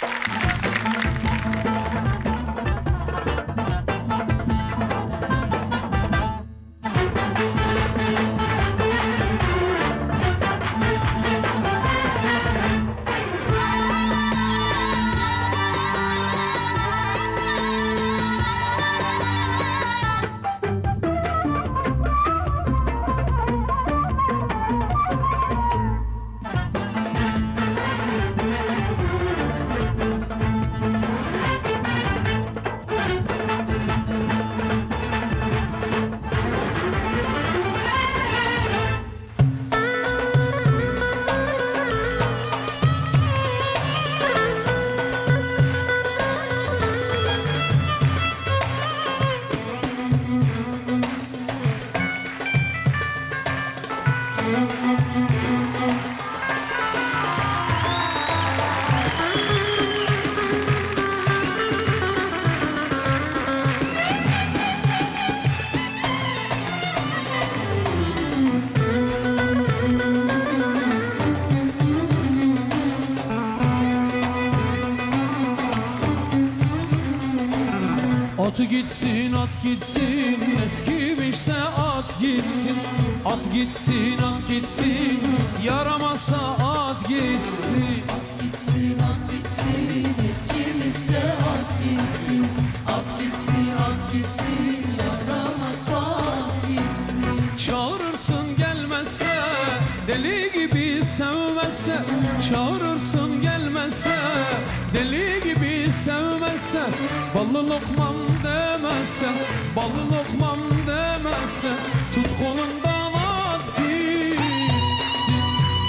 At gitsin, at gitsin, eskimişse at gitsin. At gitsin, at gitsin, yaramasa at gitsin. At gitsin, at gitsin, eskimişse at gitsin. At gitsin, at gitsin, yaramasa at gitsin. Çağırırsın gelmezse, deli gibi sevmezse. Çağırırsın gelmezse, deli gibi sevmezse. Ballı lokmam demezse, ballı lokmam demezse, tut kolundan at gitsin.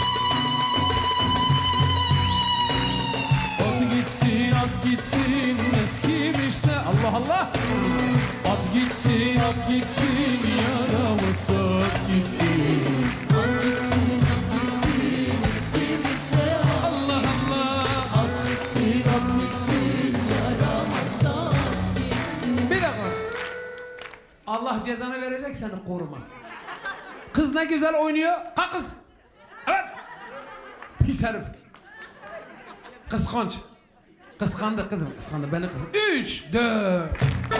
At gitsin, at gitsin, eskimişse Allah Allah. At gitsin, at gitsin, yaramasa at gitsin. At gitsin, at gitsin, eskimişse Allah Allah. at gitsin, at gitsin, yaramasa at gitsin. Bir dakika. Allah cezanı verecek seni koruma. Kız ne güzel oynuyor. Kalk kız. Evet. Pis herif. Kıskanç. Kıskandı kızım, kıskandı. Beni kıskandı. 3, 4.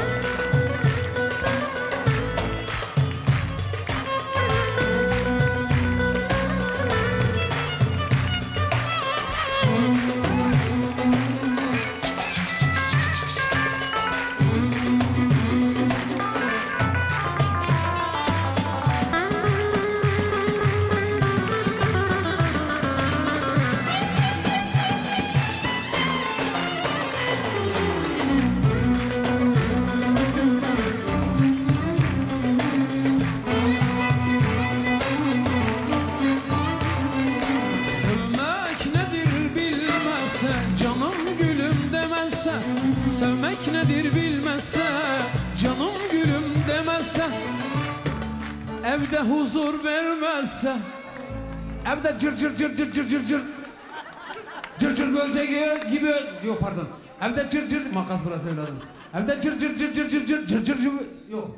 Sevmek nedir bilmezse, canım gülüm demezse, evde huzur vermezse, evde cır cır cır cır cır cır cır cır cır böceği gibi, yok pardon, evde cır cır, makas burası evladım, evde cır cır cır cır cır cır cır cır cır, yok,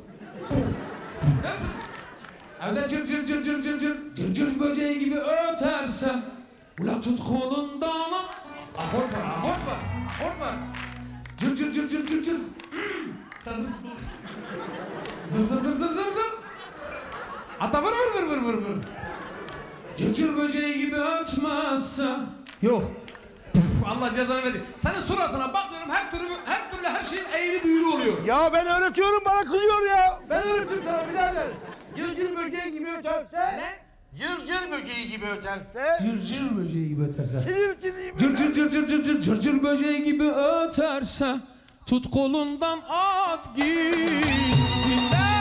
evde cır cır cır cır cır cır cır cır böceği gibi öterse, ula tut kolundan at, akort var, akort var, akort var. Cır cır cır cır cır cır. Sazım. Zır zır zır zır zır zır. Hatta vır vır vır vır vır vır. Cır cır böceği gibi ötmezse. Yok. Allah cezanı verdi. Senin suratına bakıyorum her türlü her şeyin eğri büğrü oluyor. Ya ben öğretiyorum bana kızıyor ya. Ben öğretiyorum sana birader. Cırcır böceği gibi öterse. Ne? Cırcır böceği gibi öterse. Cır cır böceği gibi öterse. Cır Cır cır cır cır cır cır cır cır böceği gibi öterse. Tut kolundan at gitsin.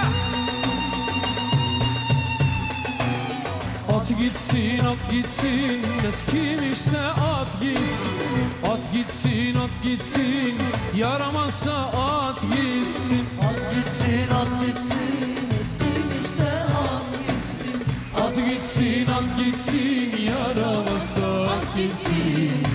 At gitsin, at gitsin, eskimişse at gitsin. At gitsin, at gitsin, yaramazsa at gitsin. At gitsin, at gitsin, eskimişse at gitsin. At gitsin, at gitsin, yaramazsa at gitsin.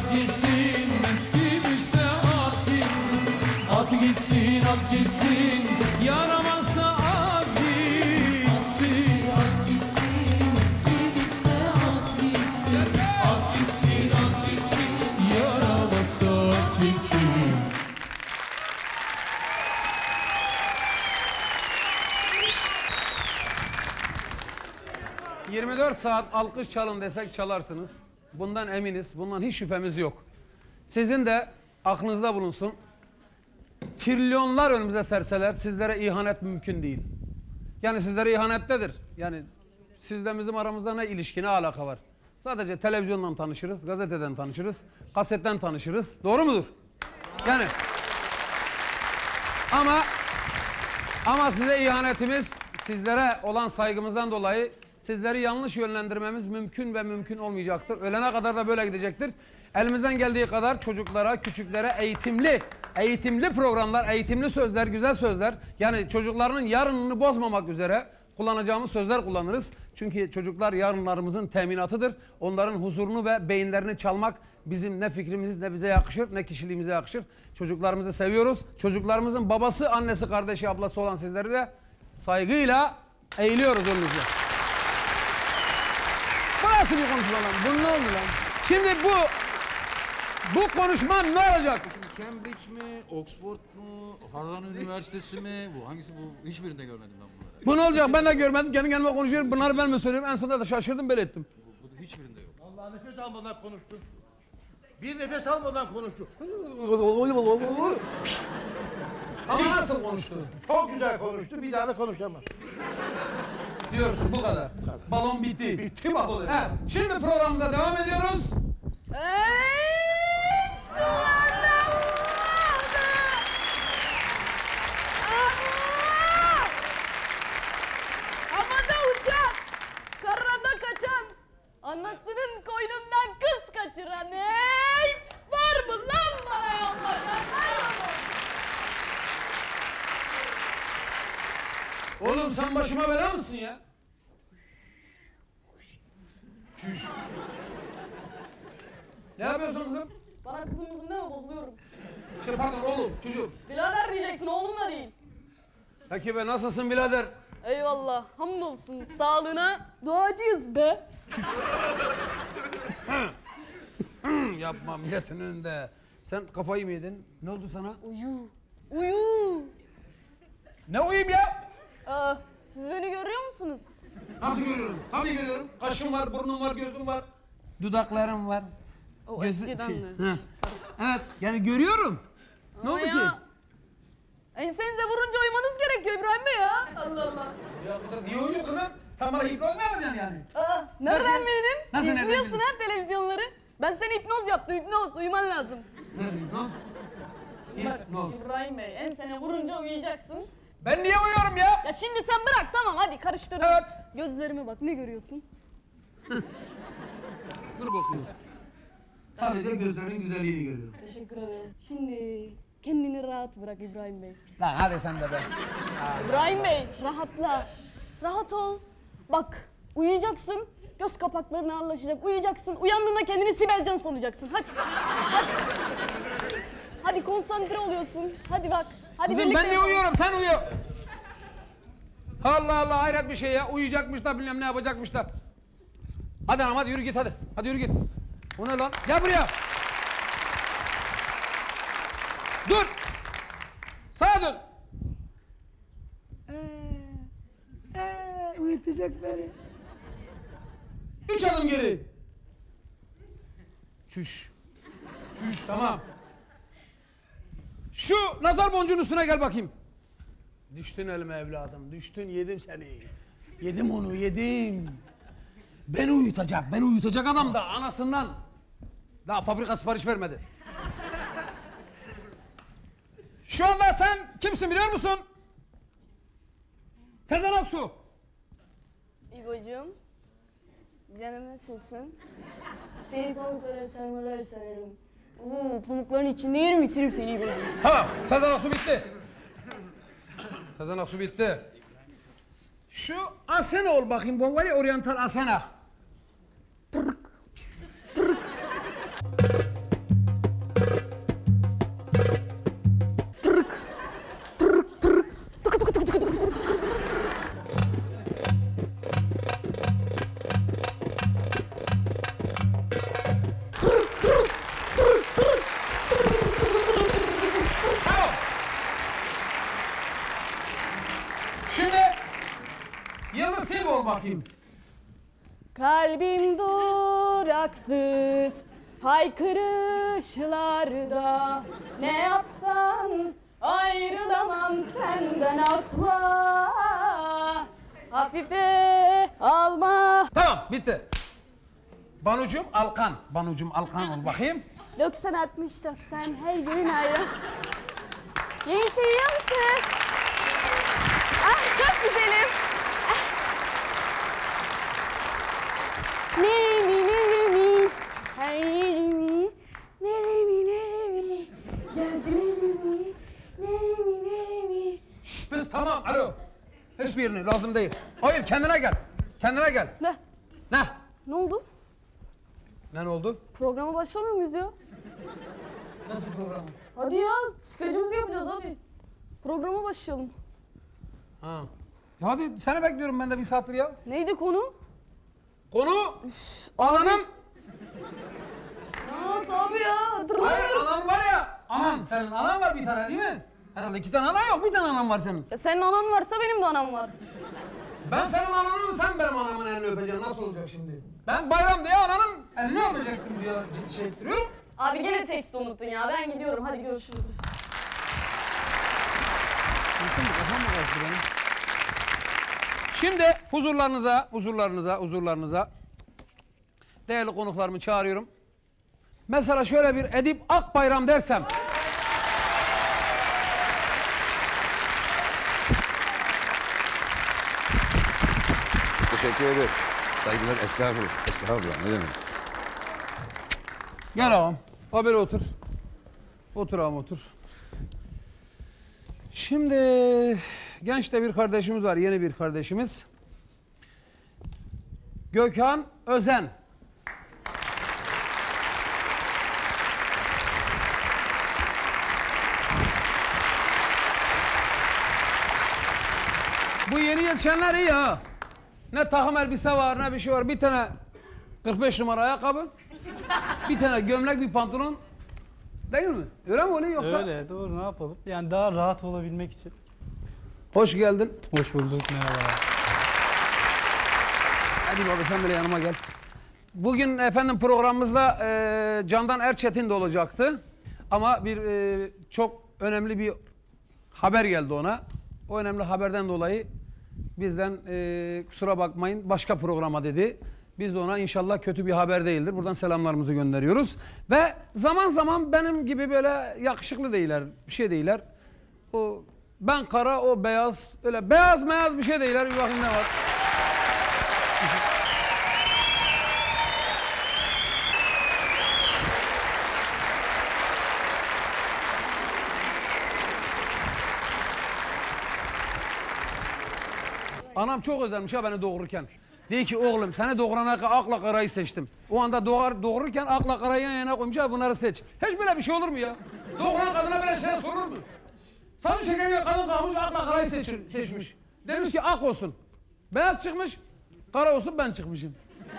at gitsin, eskimişse at gitsin. At gitsin, at gitsin, yaramazsa at gitsin. At gitsin, eskimizse at gitsin. At gitsin, at gitsin. Yaramazsa at gitsin. 24 saat alkış çalın desek çalarsınız. Bundan eminiz. Bundan hiç şüphemiz yok. Sizin de aklınızda bulunsun. Trilyonlar önümüze serseler sizlere ihanet mümkün değil. Yani sizlere ihanettedir. Yani sizle bizim aramızda ne ilişki, ne alaka var? Sadece televizyondan tanışırız, gazeteden tanışırız, kasetten tanışırız. Doğru mudur? Yani ama size ihanetimiz, sizlere olan saygımızdan dolayı sizleri yanlış yönlendirmemiz mümkün ve mümkün olmayacaktır. Ölene kadar da böyle gidecektir. Elimizden geldiği kadar çocuklara, küçüklere eğitimli programlar, eğitimli sözler, güzel sözler, yani çocukların yarınını bozmamak üzere kullanacağımız sözler kullanırız. Çünkü çocuklar yarınlarımızın teminatıdır. Onların huzurunu ve beyinlerini çalmak bizim ne fikrimiz, ne bize yakışır, ne kişiliğimize yakışır. Çocuklarımızı seviyoruz. Çocuklarımızın babası, annesi, kardeşi, ablası olan sizleri de saygıyla eğiliyoruz önünüzde. Bu nasıl bir konuşma lan? Bu ne oldu lan? Şimdi bu konuşma ne olacak? Cambridge mi, Oxford mu, Harran Üniversitesi mi? Bu hangisi bu? Hiçbirinde görmedim ben bunları. Bu ne olacak? Ben de görmedim. Kendi kendime konuşuyorum. Bunları ben mi söylüyorum? En sonunda da şaşırdım, böyle ettim. Bu hiçbirinde yok. Allah nefes almadan konuştu. Bir nefes almadan konuştu. Ama nasıl konuştu? Çok güzel konuştu. Bir daha da konuşamaz. Diyorsun bu kadar. Balon bitti. Bitti balon. Evet. Şimdi programımıza devam ediyoruz. Havada uçan, karada kaçan, anasının koynundan kız kaçıran var mı lan bana yollayan? Oğlum sen başıma bela mısın ya? Çüş. Ne yapıyorsun kızım? Bana kızımızın deme, bozuluyorum. Pardon oğlum, çocuğum. Birader diyeceksin, oğlum da değil. Peki be, nasılsın birader? Eyvallah, hamdolsun. Sağlığına duacıyız be. Yapma milletin önünde. Sen kafayı mı yedin? Ne oldu sana? Uyu. Ne uyuyayım ya? Siz beni görüyor musunuz? Nasıl görüyorum? Tabii görüyorum. Kaşım var, burnum var, gözüm var. Dudaklarım var. O eskiden mi? Evet, yani görüyorum. Ne oldu ki? Ensenize vurunca uyumanız gerekiyor İbrahim Bey ya. Allah Allah. Ya bu da niye uyuyor kızım? Sen bana hipnoz mu yapacaksın yani? Nereden bildin? Nasıl nereden İzliyorsun bildin? ha televizyonları. Ben seni hipnoz yaptım, hipnoz. Uyuman lazım. Hipnoz? Bak Hipnoz. İbrahim Bey, ensene vurunca uyuyacaksın. Ben niye uyuyorum ya? Ya şimdi sen bırak, tamam hadi karıştırma. Evet. Gözlerime bak, ne görüyorsun? Dur bakayım. Sadece gözlerinin güzelliğini görüyorum. Teşekkür ederim. Şimdi kendini rahat bırak İbrahim Bey. Lan hadi sen de be. İbrahim Bey, rahatla. Rahat ol. Bak, uyuyacaksın. Göz kapakların ağırlaşacak. Uyuyacaksın. Uyandığında kendini Sibelcan sanacaksın. Hadi. Hadi. Hadi konsantre oluyorsun. Hadi bak. Hadi Kızım birlikte ben niye yapalım. uyuyorum? Sen uyu. Allah Allah, hayret bir şey ya. Uyuyacakmışlar, bilmem ne yapacakmışlar. Hadi hanım, hadi yürü git hadi. Hadi yürü git. Bu ne lan? Gel buraya. Dur. Sağa dön. Uyutacak beni. 3 adım geri. Çüş. Çüş, tamam. Şu nazar boncuğun üstüne gel bakayım. Düştün elime evladım, düştün, yedim seni. Yedim onu, yedim. Beni uyutacak adam da anasından. Daha fabrika sipariş vermedi. Şu anda sen kimsin biliyor musun? Sezen Aksu. İbocuğum, canım nasılsın? Seni pamuklara sarmalar sararım. Pamukların içinde yerim, bitiririm seni İbocuğum. Tamam, Sezen Aksu bitti. Sezen Aksu bitti. Şu Asena ol bakayım, bu var ya Oriental Asena. Tırık. Tırık. bakayım. Kalbim duraksız haykırışlarda, ne yapsan ayrılamam senden asla. Hafife alma. Tamam, bitti. Banucum Alkan. Banucum Alkan ol bakayım. 90 60 90 her gün ayrı. Neyi seviyor musun? Ah çok güzelim. Ah. Neremi her yerimi, neremi gözlerimi, neremi. Şşş biz tamam, alo. Hiçbir yerini lazım değil. Hayır, kendine gel. Kendine gel. Ne? Ne? Ne oldu? Ne oldu? Programa başlamıyor muyuz ya? Nasıl program? Hadi ya, skecimizi yapacağız abi. Programa başlayalım. Ha. Ya hadi seni bekliyorum ben de bir saattir ya. Neydi konu? Konu ananın. Nasıl abi ya? Hayır, Hatırlamıyorum. anan var ya. Anan, senin anan var bir tane değil mi? Herhalde 2 tane anan yok, bir tane anan var senin. Ya senin anan varsa benim de anam var. Ben senin ananı mı, sen benim anamın elini öpeceksin? Nasıl olacak şimdi? Ben bayram diye ananın elini öpecektim diyor, şey ettiriyorum. Abi gene teksti unuttun ya. Ben gidiyorum. Hadi görüşürüz. Şimdi huzurlarınıza değerli konuklarımı çağırıyorum. Mesela şöyle bir Edip Akbayram dersem. Teşekkür ederim. Saygılar, estağfurullah. Estağfurullah, ne demek? Gel ağam. Haberi otur. Otur ağam otur. Şimdi genç de bir kardeşimiz var. Yeni bir kardeşimiz. Gökhan Özen. Bu yeni yetişenler iyi ha. Ne takım elbise var ne bir şey var. Bir tane 45 numara ayakkabı. Bir tane gömlek, bir pantolon. Değil mi? Öyle mi oluyor yoksa? Öyle, doğru, ne yapalım? Yani daha rahat olabilmek için. Hoş geldin. Hoş bulduk, merhaba. Hadi baba sen böyle yanıma gel. Bugün efendim programımızda Candan Erçetin de olacaktı. Ama bir çok önemli bir haber geldi ona. O önemli haberden dolayı bizden kusura bakmayın başka programa dedi. Biz de ona inşallah kötü bir haber değildir. Buradan selamlarımızı gönderiyoruz. Ve zaman zaman benim gibi böyle yakışıklı değiller, bir şey değiller. O ben kara, o beyaz, öyle beyaz meyaz bir şey değiller. Bir bakayım ne var. Anam çok özelmiş ha beni doğururken. Diyor ki oğlum seni doğurana akla karayı seçtim. O anda doğururken akla karayı yan yana koymuş ha bunları seç. Hiç böyle bir şey olur mu ya? Doğuran kadına böyle şeyler sorulur mu? Saçı şekeri kadın kalmış akla karayı seçmiş. Demiş ki ak olsun. Beyaz çıkmış, kara olsun ben çıkmışım.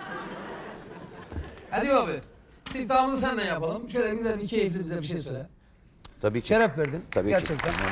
Hadi abi. Siftahımızı seninle yapalım. Şöyle güzel bir keyifli bize bir şey söyle. Tabii ki. Şeref verdin. Tabii gerçekten. ki.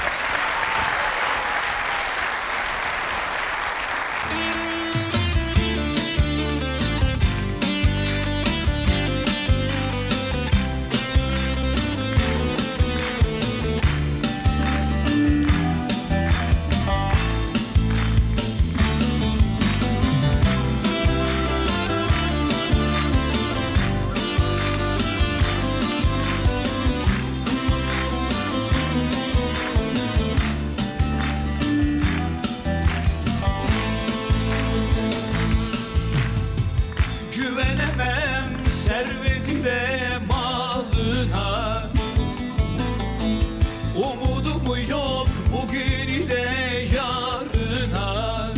Güvenemem servetine, malına. Umudumu yok bugün ile yarına.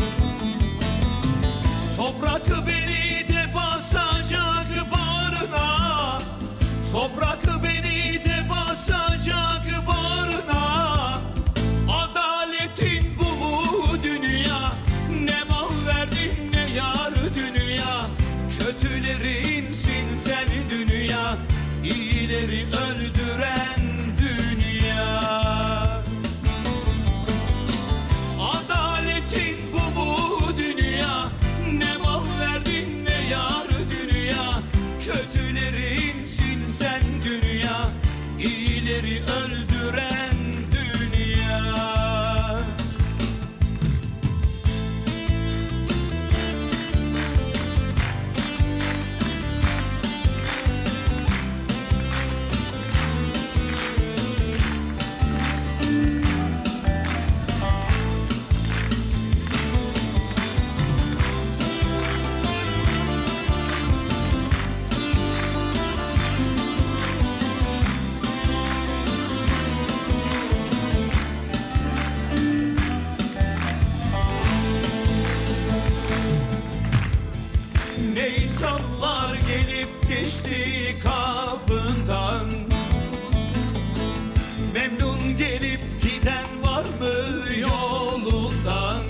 Toprak beni de basacak bağrına. Toprak beni de basacak bağrına. Adaletin bu mu dünya? Ne mal verdin ne yar dünya. Kötülerinsin sen dünya, iyileri öldüren dünya. Adaletin bu mu dünya? kötüleri insin sen dünya, iyileri öldüren dünya. Ne insanlar gelip geçti kapından, memnun gelip giden var mı yolundan?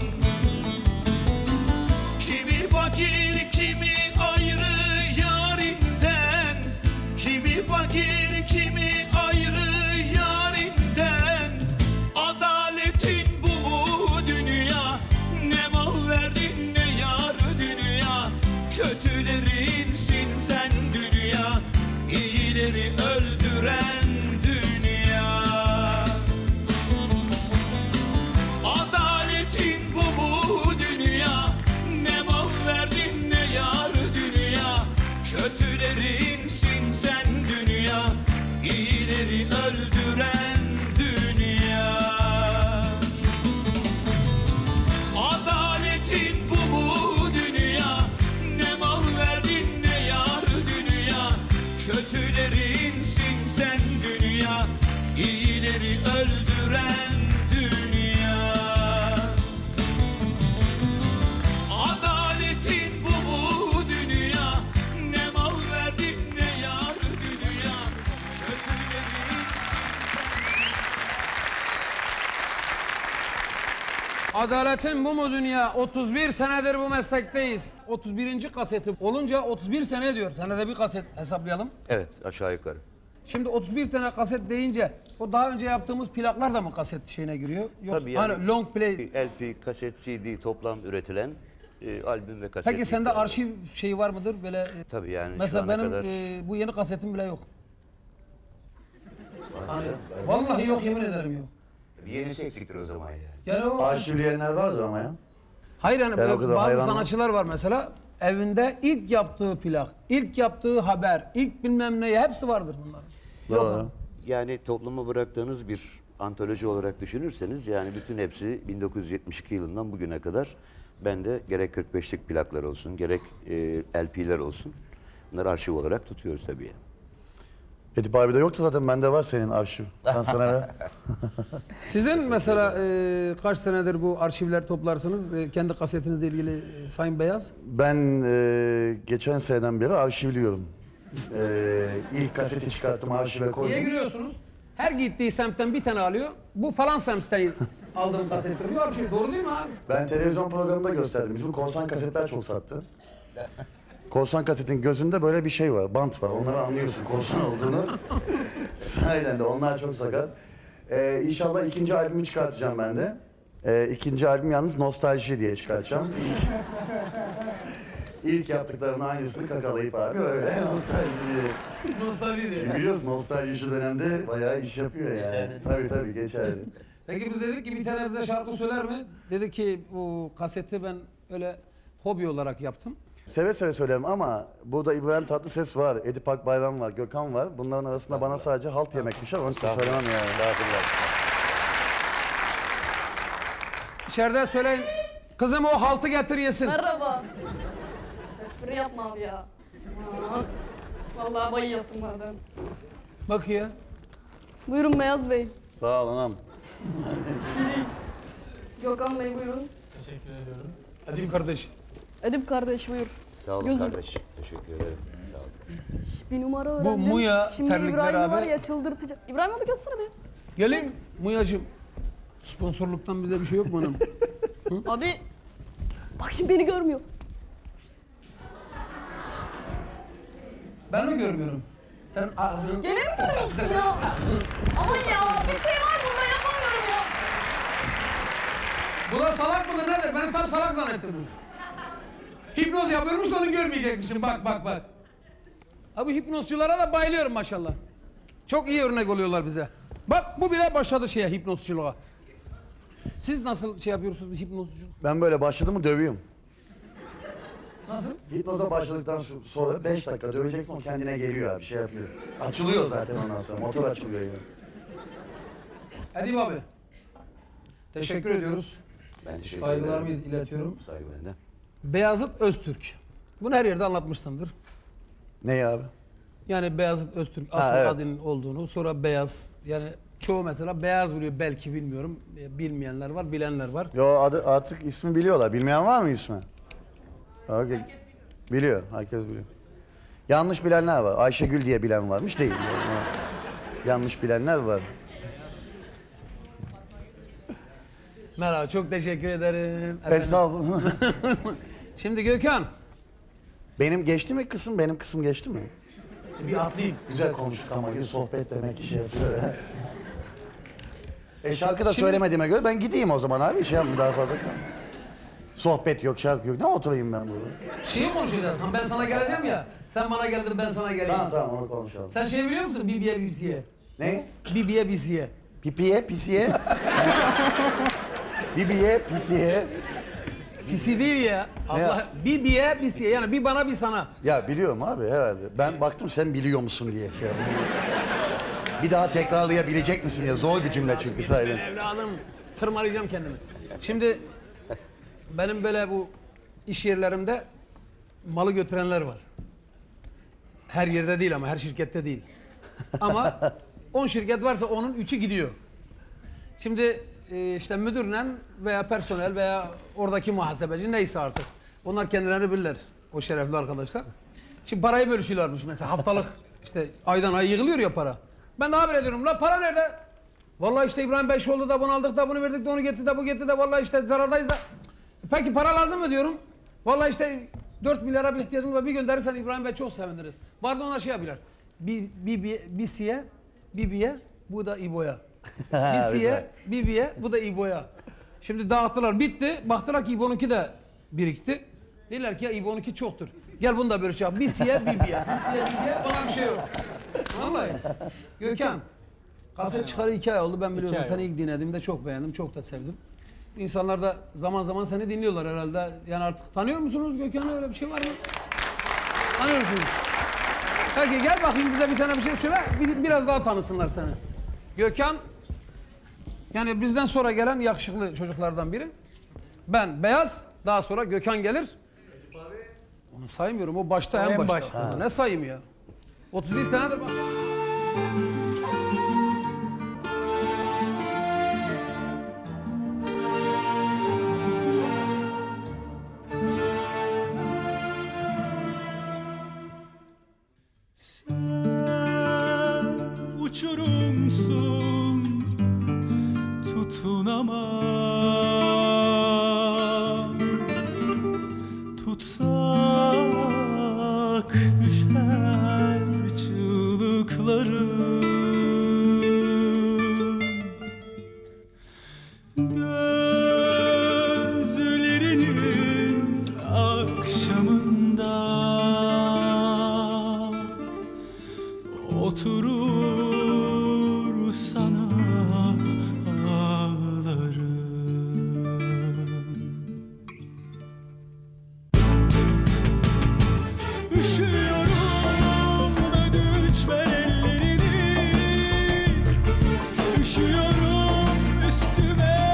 Kimi fakir, kimi ayrı yarinden, kimi fakir, kimi ayrı yarinden. Adaletin bu mu dünya? Ne mal verdin ne yar dünya. Kötüleri insin sen dünya, iyileri öldüren dünya. Adaletin bu mu dünya? Ne mal verdin ne yar dünya. Kötüleri insin sen dünya, iyileri öldüren dünya. Adaletin bu mu dünya? Ne mal verdin ne yar dünya. Kötüleri insin sen dünya, iyileri öldüren dünya. Adaletin bu mu dünya? Ne mal verdin ne yar dünya. Kötüleri insin sen. Adaletin bu mu dünya? 31 senedir bu meslekteyiz. 31. kaseti olunca 31 sene diyor. Senede bir kaset hesaplayalım. Evet, aşağı yukarı. Şimdi 31 tane kaset deyince o daha önce yaptığımız plaklar da mı kaset şeyine giriyor? Yoksa Tabii yani hani long play. LP, kaset, CD toplam üretilen albüm ve kaset. Peki sende arşiv şeyi var mıdır böyle? Tabii yani Mesela şu ana benim kadar bu yeni kasetim bile yok. Hani, vallahi yok, yemin ederim yok. bir yenisi eksiktir o zaman yani. Yani o, Arşivleyenler vardır ama ya. hayır yani Ben o böyle kadar bazı hayranım. sanatçılar var mesela evinde ilk yaptığı plak, ilk yaptığı haber, ilk bilmem neyi hepsi vardır bunların. Doğru. Yani topluma bıraktığınız bir antoloji olarak düşünürseniz yani bütün hepsi 1972 yılından bugüne kadar bende gerek 45'lik plaklar olsun gerek LP'ler olsun. Bunları arşiv olarak tutuyoruz tabii yani. Edip abi de yoktu zaten, bende var senin arşiv. Ben sana ver. Sizin mesela kaç senedir bu arşivler toplarsınız? Kendi kasetinizle ilgili Sayın Beyaz. Ben geçen seneden beri arşivliyorum. İlk kaseti çıkarttım, arşive koydum. Niye gülüyorsunuz? Her gittiği semtten bir tane alıyor. Bu falan semtten aldığım kasettir. Bu arşiv doğru değil mi abi? Ben televizyon programında gösterdim. Bizim korsan kasetler çok sattı. Korsan kasetin gözünde böyle bir şey var, bant var. Onları anlıyorsun korsan olduğunu. Sahiden de onlar çok sakat. İnşallah ikinci albümü çıkartacağım ben de. İkinci albüm yalnız Nostalji diye çıkartacağım. İlk yaptıklarının aynısını kakalayıp abi öyle nostalji diye. Nostalji diye. Biliyorsun nostalji şu dönemde bayağı iş yapıyor yani. Tabii geçerli. Peki biz dedik ki bir tane bize şarkı söyler mi? Dedi ki bu kaseti ben öyle hobi olarak yaptım. Seve seve söylerim ama burada İbrahim Tatlıses var, Edip Akbayram var, Gökhan var. Bunların arasında bana sadece halt yemek düşer, onun için söylemem yani. İçeriden söyleyin. Kızım o haltı getir yesin. Merhaba. Espri yapma abi ya. Aman. Vallahi bayıyorsun bazen. Bak ya. Buyurun Beyaz Bey. Sağ ol anam. Gökhan Bey buyurun. Hadi kardeş. Edip kardeş buyur. Sağ olun Gözüm. kardeş. Teşekkür ederim. Sağ olun. Bir numara öğrendim. Muya Şimdi terlikler İbrahim'i abi. var ya çıldırtacak. İbrahim abi gelsene bir. Gelin Muyacığım. Sponsorluktan bize bir şey yok mu hanım? Abi bak şimdi beni görmüyor. Ben mi görmüyorum? Sen ağzını... Gene mi görüyorsun ya? Aman ya bir şey var burada yapamıyorum ya. Bu da salak mıdır nedir? Beni tam salak zannettim bu. Hipnoz yapıyormuş da onu görmeyecekmişim. Bak. Ha bu hipnozculara da bayılıyorum maşallah. Çok iyi örnek oluyorlar bize. Bak bu bile başladı şeye, hipnozculuğa. Siz nasıl şey yapıyorsunuz hipnozculuk? Ben böyle başladım mı dövüyorum. Nasıl? Hipnoza başladıktan sonra 5 dakika döveceksin, o kendine geliyor abi, şey yapıyor. Açılıyor zaten ondan sonra, motor açılıyor yani. Edip abi. Teşekkür ediyoruz. Ben teşekkür Saygılarımı ederim. iletiyorum. Saygı benden. Beyazıt Öztürk. Bunu her yerde anlatmışsındır. Ne abi? Yani Beyazıt Öztürk asıl evet. adının olduğunu, sonra beyaz. Yani çoğu mesela beyaz biliyor, belki bilmiyorum. Bilmeyenler var, bilenler var. Yo artık ismi biliyorlar. Bilmeyen var mı ismi? Okay. Biliyor, herkes biliyor. Yanlış bilenler var. Ayşegül diye bilen varmış, değil. Yani. Yanlış bilenler var. Merhaba, çok teşekkür ederim. Estağfurullah. Şimdi Gökhan. Benim geçti mi kısım? Benim kısım geçti mi? Bir atlayayım. Güzel konuştuk ama gün sohbet demek işe yapıyor ya. Şarkı da Şimdi- söylemediğime göre ben gideyim o zaman abi. Şey yapmayayım, daha fazla kalmayayım. Sohbet yok, şarkı yok. Ne oturayım ben burada? Şeyi konuşacağız. Ben sana geleceğim ya. Sen bana geldin, ben sana geleyim. Tamam onu konuşalım. Sen şey biliyor musun? Bibiye bisiye. Ne? Bibiye bisiye. Pipiye, pisiye. Bibiye, pisiye. Pisi değil ya. Allah. Bibiye bisiye. Yani bir bana bir sana. Ya biliyorum abi herhalde. Ben baktım sen biliyor musun diye. Şey yapayım. Bir daha tekrarlayabilecek misin ya? Zor bir cümle çünkü sahiden. Evladım. Tırmalayacağım kendimi. Şimdi benim böyle bu iş yerlerimde malı götürenler var. Her yerde değil ama her şirkette değil. Ama 10 şirket varsa onun 3'ü gidiyor. Şimdi işte müdürle veya personel veya oradaki muhasebeci neyse artık. Onlar kendilerini bilirler. O şerefli arkadaşlar. Şimdi parayı bölüşüyorlarmış mesela haftalık. İşte aydan ay yığılıyor ya para. Ben de haber ediyorum. La para nerede? Vallahi işte İbrahim Bey şu oldu da bunu aldık da bunu verdik de onu getirdi de bu getirdi de vallahi işte zarardayız da. Peki para lazım mı diyorum. Vallahi işte 4 milyara bir ihtiyacımız var. Bir gönderirsen İbrahim Bey çok seviniriz. Vardı onlar şey yapıyorlar. Bisiye, Bibiye, bu da İbo'ya. Bisiye, Bibiye, bu da İbo'ya. Şimdi dağıttılar, bitti. Baktılar ki İbo'nunki de birikti. Dediler ki ya İbo'nunki çoktur. Gel bunu da böyle şey yap. Bisiye, Bibiye. Bisiye, Bibiye, bana bir şey yok. Vallahi. Gökhan, kaset çıkarı 2 ay oldu. Ben biliyorsun seni ilk dinlediğimde çok beğendim, çok da sevdim. İnsanlar da zaman zaman seni dinliyorlar herhalde. Yani artık tanıyor musunuz Gökhan'ı, öyle bir şey var mı? Tanıyor musunuz? Peki gel bakayım bize bir tane bir şey söyle. Biraz daha tanısınlar seni. Gökhan, yani bizden sonra gelen yakışıklı çocuklardan biri. Ben beyaz, daha sonra Gökhan gelir. Onu saymıyorum, o başta en başta. Ne sayayım ya? 31 senedir bak. Uçurumsun tutunamam, tutsak düşer çığlıklarım. Gözlerinin akşamında oturur sana ağlarım. Üşüyorum ödünç ver ellerini, üşüyorum üstüme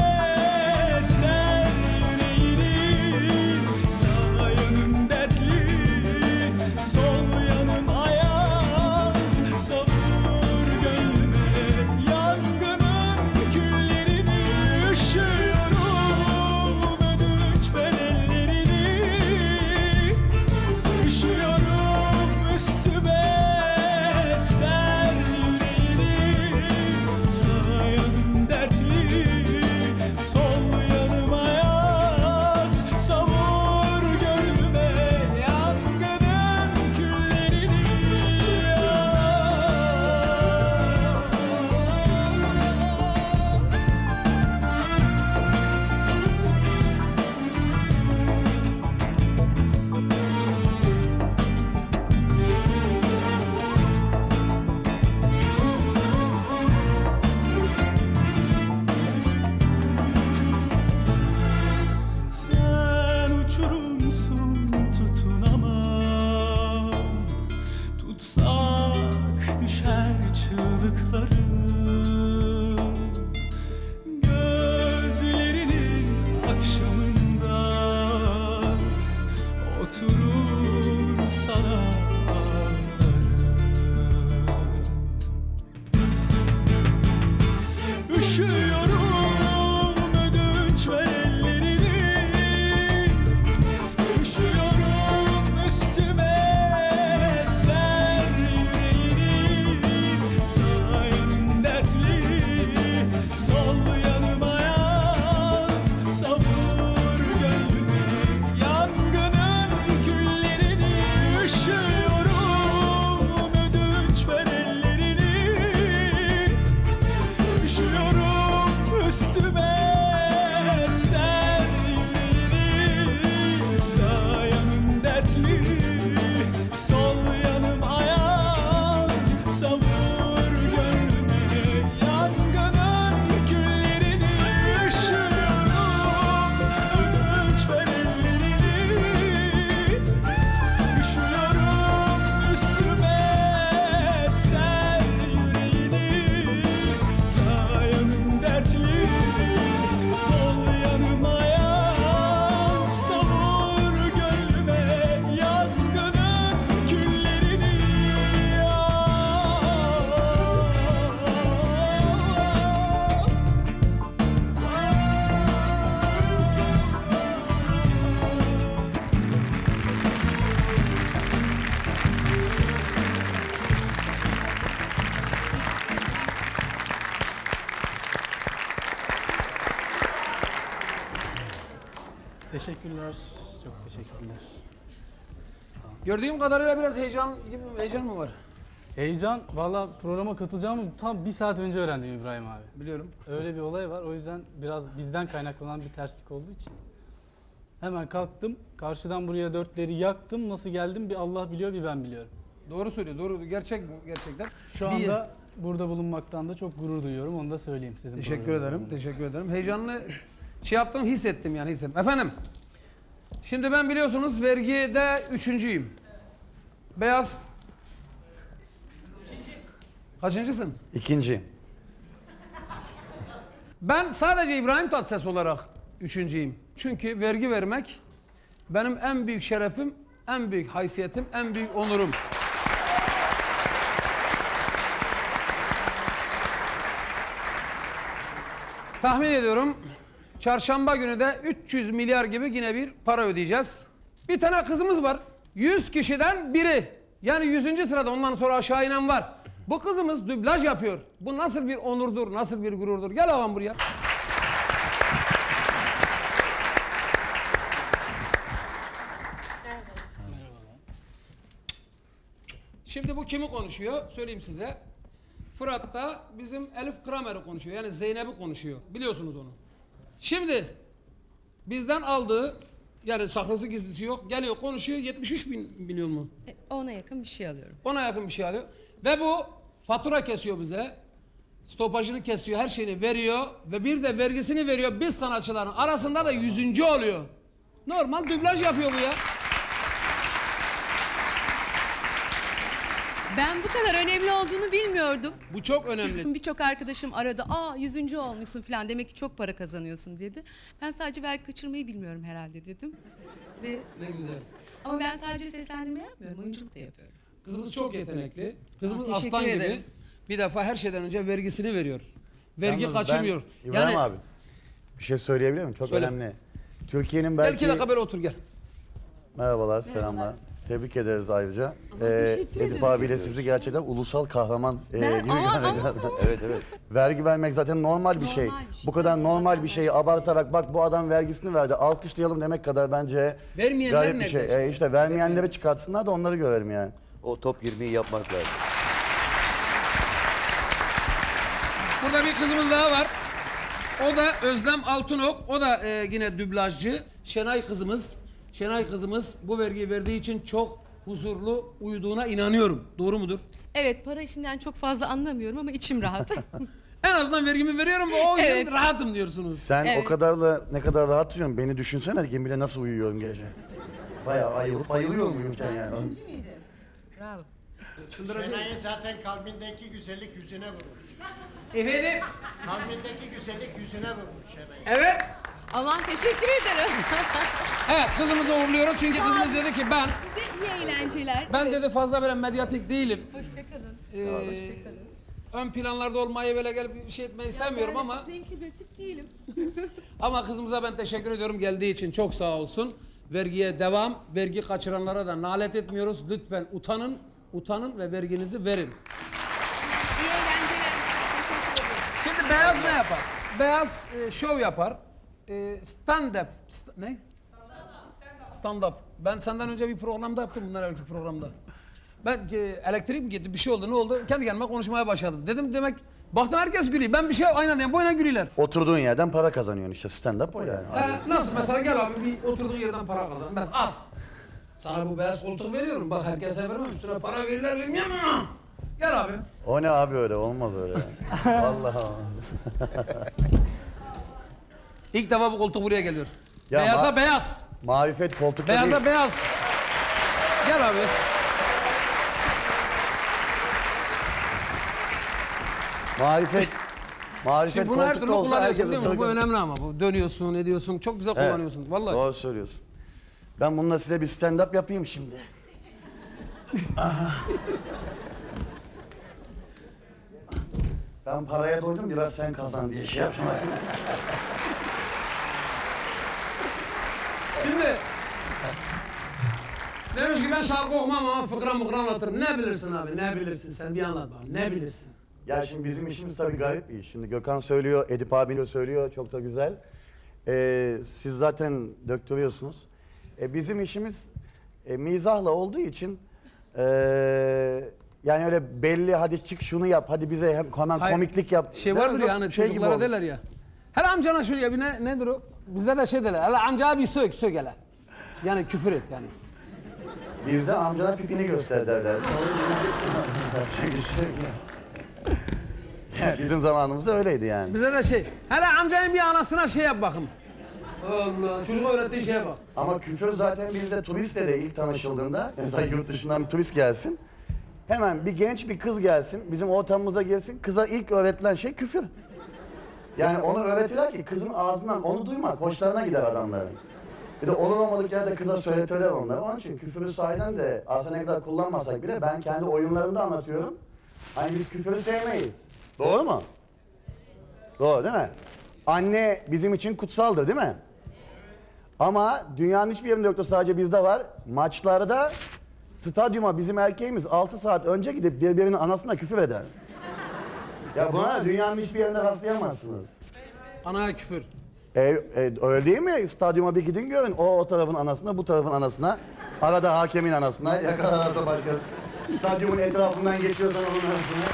sen eğilin. Sağ yanım dertli, sol yanım ayaz, sabır gönlüme yangın tutsak düşer çığlıklarım. Gözlerinin akşamında oturur sana ağlarım. Üşüyorum ödünç ver ellerini. Üşüyorum üstüme ser yüreğini. Sağ yanım dertli, sol yanıma yaz. Savur gönlümü, yangının küllerini. Üşüyorum ödünç ver ellerini. Üşüyorum üstüme ser yüreğini. Sağ yanım dertli, sol yanım ayaz. Savur gönlümü, yangının küllerini. Üşüyorum ödünç ver ellerini. Üşüyorum üstüme ser yüreğini. Sağ yanım dertli, sol yanım ayaz. Savur gönlüme, yangının küllerini. Teşekkürler. Çok teşekkürler. Gördüğüm kadarıyla biraz heyecan mı var? Heyecan, valla programa katılacağımı tam 1 saat önce öğrendim İbrahim abi. Biliyorum. Öyle bir olay var. O yüzden biraz bizden kaynaklanan bir terslik olduğu için. Hemen kalktım. Karşıdan buraya 4'leri yaktım. Nasıl geldim bir Allah biliyor bir ben biliyorum. Doğru söylüyor. Doğru. Gerçek bu gerçekten. Şu anda burada bulunmaktan da çok gurur duyuyorum. Onu da söyleyeyim sizin Teşekkür programınızda. ederim. Teşekkür ederim. Heyecanlı şey yaptım, hissettim yani hissettim. Efendim. Şimdi ben biliyorsunuz vergide 3.'üyüm. Beyaz. Kaçıncısın? 2. Ben sadece İbrahim Tatlıses olarak 3.'üyüm. Çünkü vergi vermek benim en büyük şerefim, en büyük haysiyetim, en büyük onurum. Tahmin ediyorum çarşamba günü de 300 milyar gibi yine bir para ödeyeceğiz. Bir tane kızımız var. 100 kişiden biri. Yani 100. sırada ondan sonra aşağı inen var. Bu kızımız dublaj yapıyor. Bu nasıl bir onurdur, nasıl bir gururdur. Gel ağam buraya. Şimdi bu kimi konuşuyor? Söyleyeyim size. Fırat da bizim Elif Kramer'i konuşuyor. Yani Zeynep'i konuşuyor. Biliyorsunuz onu. Şimdi bizden aldığı, yani saklısı gizlisi yok. Geliyor konuşuyor. 73 milyon mu? Ona yakın bir şey alıyorum. Ona yakın bir şey alıyor. Ve bu fatura kesiyor bize. Stopajını kesiyor, her şeyini veriyor. Ve bir de vergisini veriyor. Biz sanatçıların arasında da 100. oluyor. Normal dublaj yapıyor bu ya. Ben bu kadar önemli olduğunu bilmiyordum. Bu çok önemli. Birçok arkadaşım aradı. 100. olmuşsun falan, demek ki çok para kazanıyorsun dedi. Ben sadece vergi kaçırmayı bilmiyorum herhalde dedim. Ve Ne güzel. ama ben sadece seslendirme yapmıyorum, oyunculuk da yapıyorum. Kızımız çok yetenekli. Kızımız Teşekkür aslan ederim. gibi. Bir defa her şeyden önce vergisini veriyor. Vergi Yalnız kaçırmıyor. Ben, İbrahim abi bir şey söyleyebilir miyim? Çok Söyle. önemli. Türkiye'nin Belki belki... dakika böyle otur gel. Merhabalar, selamlar. Tebrik ederiz ayrıca. teşekkür Edip ederim. abiyle sizi gerçekten ulusal kahraman gibi görüyorlar. Evet evet. Vergi vermek zaten normal bir şey. Bu kadar normal bir şeyi abartarak bak bu adam vergisini verdi, alkışlayalım demek kadar bence Vermeyenler garip bir nerede şey. işte? İşte vermeyenleri çıkartsınlar da onları görelim yani. O top 20'yi yapmak lazım. Burada bir kızımız daha var. O da Özlem Altınok. O da yine dublajcı. Şenay kızımız bu vergiyi verdiği için çok huzurlu uyuduğuna inanıyorum. Doğru mudur? Evet, para işinden çok fazla anlamıyorum ama içim rahat. En azından vergimi veriyorum. O yüzden Evet. rahatım diyorsunuz. Sen Evet. o kadarla ne kadar rahat uyuyorsun. Beni düşünsene gemiyle nasıl uyuyorum gece. Bayağı bayılıyorum uyurken yani. Bravo. Çıldıracağım. Şenay'ın zaten kalbindeki güzellik yüzüne vurmuş. Efendim? Kalbindeki güzellik yüzüne vurmuş Şenay'ın. Evet. Aman teşekkür ederim. Evet, kızımızı uğurluyoruz çünkü kızımız dedi ki ben... Size iyi eğlenceler. Ben dedi fazla böyle medyatik değilim. Hoşçakalın. Ön planlarda olmayı böyle gelip bir şey etmeyi sevmiyorum ama... Renkli bir tip değilim. Ama kızımıza ben teşekkür ediyorum geldiği için, çok sağ olsun. Vergiye devam, vergi kaçıranlara da nalet etmiyoruz. Lütfen utanın ve verginizi verin. İyi eğlenceler. Teşekkür ederim. Şimdi Beyaz ne yapar? Beyaz şov yapar. Stand-up. Ne? Stand-up. Ben senden önce bir programda yaptım, bundan evvelki programda. Ben elektrik mi gitti, bir şey oldu, ne oldu? Kendi kendime konuşmaya başladım. Dedim demek, baktım herkes gülüyor. Ben bir şey aynen diyeyim, boyuna gülüyorlar. Oturduğun yerden para kazanıyorsun işte. Stand-up o yani. Nasıl mesela gel abi bir oturduğun yerden para kazan. Mesela az. Sana bu beyaz koltuk veriyorum. Bak herkese vermem. Üstüne para verirler vermiyor mu? Gel abi. O ne abi öyle? Olmaz öyle. Vallahi olmaz. İlk defa bu koltuk buraya geliyor. Ya Beyaza beyaz. Marifet koltukta Beyaza değil. beyaz. Gel abi. Marifet Şimdi bunu her koltukta türlü olsa kullanıyorsun herkes biliyor musun? Bu oturur. önemli ama bu. Dönüyorsun, ediyorsun. Çok güzel Evet, kullanıyorsun. Vallahi. Doğru söylüyorsun. Ben bununla size bir stand-up yapayım şimdi. Aha. Ben paraya doydum, biraz sen kazan diye şey yaptım. Şimdi demiş ki ben şarkı okumam ama fıkra mıkra anlatırım. Ne bilirsin abi? Ne bilirsin? Sen bir anlat bana. Ne bilirsin? Ya şimdi bizim işimiz tabii garip bir iş. Şimdi Gökhan söylüyor, Edip abi de söylüyor, çok da güzel. Siz zaten döktürüyorsunuz. Bizim işimiz mizahla olduğu için yani öyle belli hadi çık şunu yap, hadi bize hemen Hayır, komiklik yap. Şey vardır ya hani şey çocuklara gibi derler ya. Hele amcana şuraya bir nedir o? Bizde de şey derler. Hele amcaya bir sök hele. Yani küfür et yani. Bizde amcana pipini göster derler. Ya bizim zamanımızda öyleydi yani. Bize de şey. Hele amcanın bir anasına şey yap bakın. Allah çocuk öğrettiği şeye bak. Ama küfür zaten bizde turistle de ilk tanışıldığında mesela yurt dışından bir turist gelsin. Hemen bir genç bir kız gelsin, bizim ortamımıza girsin. Kıza ilk öğretilen şey küfür. Yani onu öğretirler ki kızın ağzından onu duymak hoşlarına gider adamların. Bir de olur olmadık yerde kıza söyletirler onları. Onun için küfürü sahiden de aslında ne kadar kullanmasak bile ben kendi oyunlarımda anlatıyorum. Hani biz küfürü sevmeyiz. Doğru mu? Doğru değil mi? Anne bizim için kutsaldır değil mi? Ama dünyanın hiçbir yerinde yoktu, sadece bizde var. Maçlarda stadyuma bizim erkeğimiz 6 saat önce gidip birbirinin anasına küfür eder. Ya buna dünyanın hiçbir yerinde rastlayamazsınız. Anaya küfür. Öyle değil mi? Stadyuma bir gidin görün. O tarafın anasına, bu tarafın anasına. Arada hakemin anasına, yakalarsa başka. Stadyumun etrafından geçiyorsan onun anasına.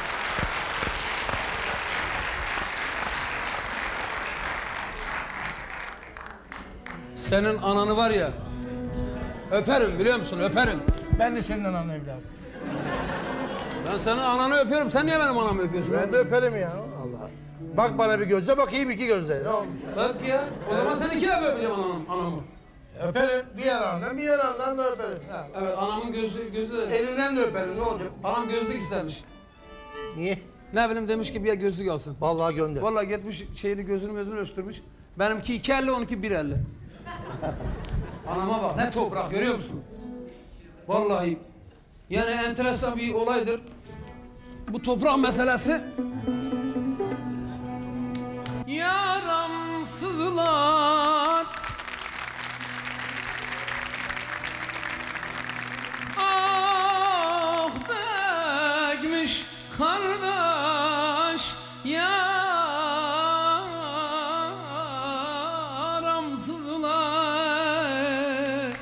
Senin ananı var ya, öperim biliyor musun, öperim. Ben de senin ananı evladım. Ben senin ananı öpüyorum, sen niye benim anamı öpüyorsun? Ben de öperim ya. Allah. Bak bana bir gözle, bakayım iki gözle. Ne olmuş? Bak ya, o zaman sen iki defa öpeceğim anamı. Öperim. Bir yanağından, bir yanağından da öperim. Ha. Evet, anamın gözü de... Elinden de öperim, ne olacak? Anam gözlük istemiş. Niye? Ne bileyim demiş ki bir gözlük alsın. Vallahi gönder. Vallahi gitmiş şeyini gözünü ölçtürmüş. Benimki 2.50, onunki 1.50. Anama bak ne toprak görüyor musun? Vallahi yani enteresan bir olaydır. Bu toprak meselesi. Yaramsızlar ah degmiş kardeş yaramsızlar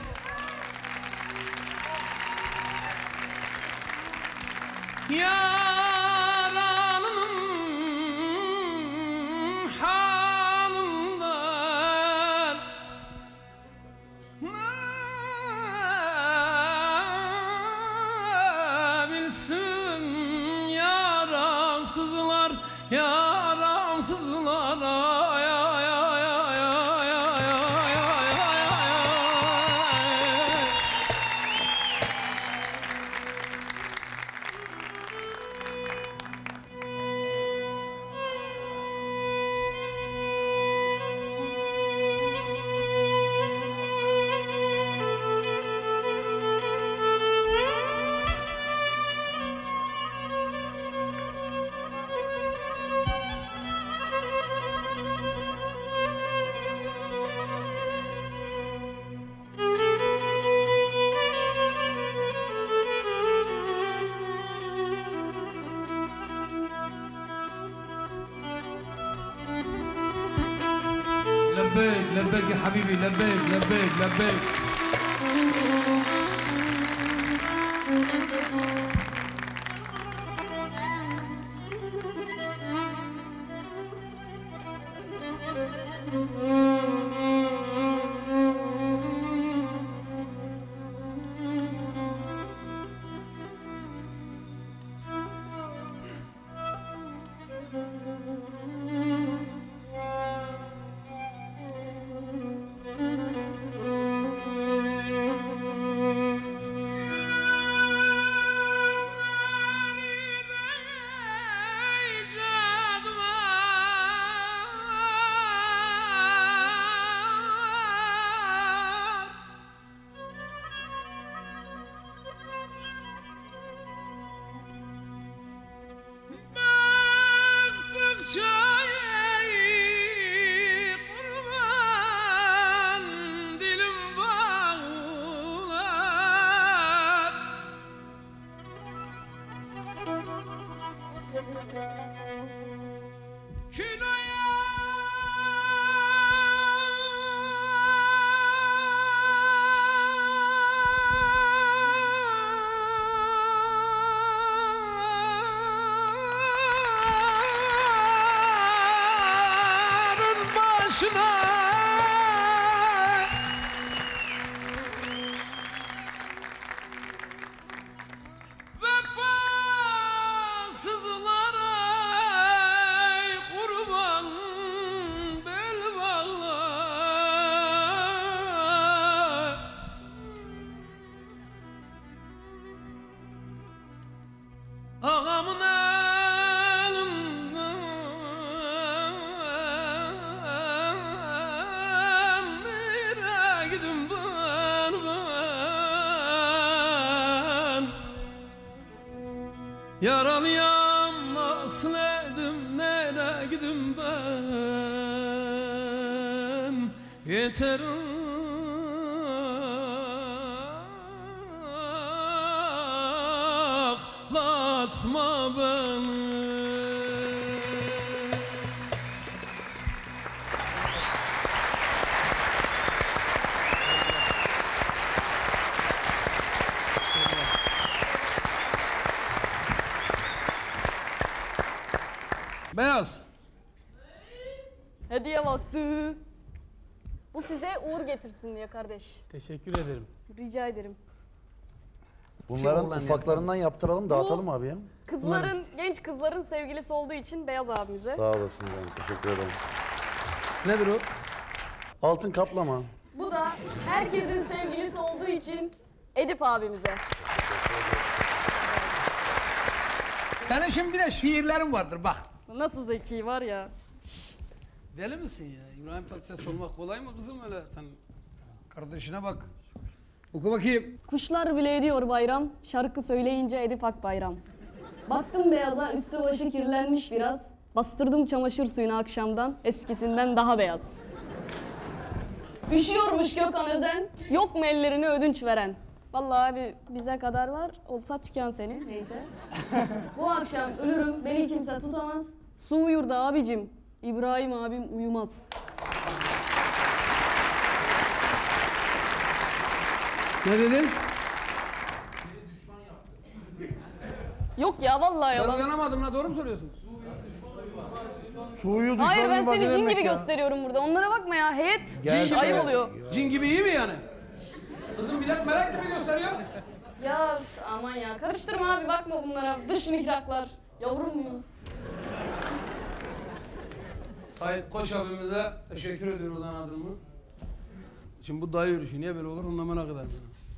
yaranın halından ne bilsin yaramsızlar yaramsızlar ay ay ay ay ay ay ay ay ay. لبيك لبيك يا حبيبي لبيك لبيك لبيك Yaralıyam nasıl edim nereye gidim ben Yeter ağlatma beni Beyaz. Hediye vakti. Bu size uğur getirsin diye kardeş. Teşekkür ederim. Rica ederim. Bunların ufaklarından yaptıralım, dağıtalım abi ya. Kızların, genç kızların sevgilisi olduğu için Beyaz abimize. Sağ olasın canım, teşekkür ederim. Nedir o? Altın kaplama. Bu da herkesin sevgilisi olduğu için Edip abimize. Senin şimdi bir de şiirlerin vardır bak. Nasıl zeki var ya. Deli misin ya? İbrahim Tatlıses olmak kolay mı kızım öyle? Sen kardeşine bak. Oku bakayım. Kuşlar bile ediyor bayram, şarkı söyleyince Edip Akbayram. Baktım Beyaz'a, üstü başı kirlenmiş biraz. Bastırdım çamaşır suyunu akşamdan, eskisinden daha beyaz. Üşüyormuş Gökhan Özen, yok mu ellerini ödünç veren? Vallahi abi bize kadar var, olsa tüken seni, neyse. Bu akşam ölürüm, beni kimse tutamaz. Su uyur da abicim, İbrahim abim uyumaz. Ne dedin? Yok ya vallahi Ben yalan. uyanamadım la, doğru mu söylüyorsun? Suyu düşmanı Hayır ben var seni ne cin demek gibi ya? gösteriyorum burada. Onlara bakma ya. Heyet Cin gibi ayıp mi? oluyor. Cin gibi iyi mi yani? Kızım millet melek gibi gösteriyor. Ya aman ya karıştırma abi bakma bunlara. Dış mihraklar. Yavrum benim. Sait Koç abimize teşekkür ediyoruz anladın mı? Şimdi bu dayı yürüyüşü niye böyle olur onu da merak ederim.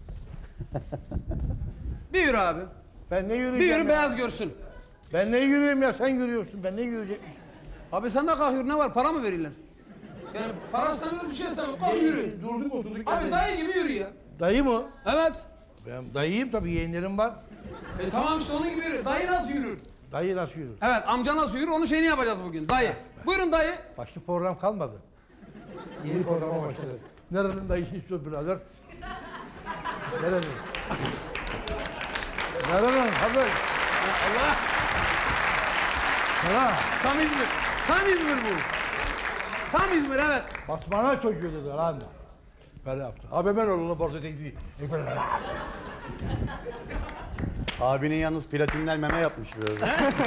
Bir yürü abi. Ben ne yürüyeceğim Bir yürü ya? beyaz görsün. Ben ne yürüyeyim ya sen yürüyorsun ben ne yürüyecekmişim? Abi sen de kalk yürü, ne var, para mı verirler? Yani para istemiyorum, bir şey istemiyorum, kalk yürü. Durduk oturduk. Abi dayı gibi yürü ya. Dayı mı? Evet. Ben dayıyım tabii yeğenlerim var. Tamam işte onun gibi yürü. Dayı nasıl yürür? Dayı nasıl yürür? Evet, amca nasıl yürür, onun şeyini yapacağız bugün. Dayı. Buyurun dayı. Başka program kalmadı. Yeni programa başladı. Nerenin dayısı istiyor birader? Nerenin? Nerenin? Hadi. Allah. Ha. Tam İzmir. Tam İzmir bu. Tam İzmir evet. Basmana çocuğu dediler abi. Böyle yaptı. Abi ben oğlunu bordo değil. Abinin yalnız platinler meme yapmış biraz.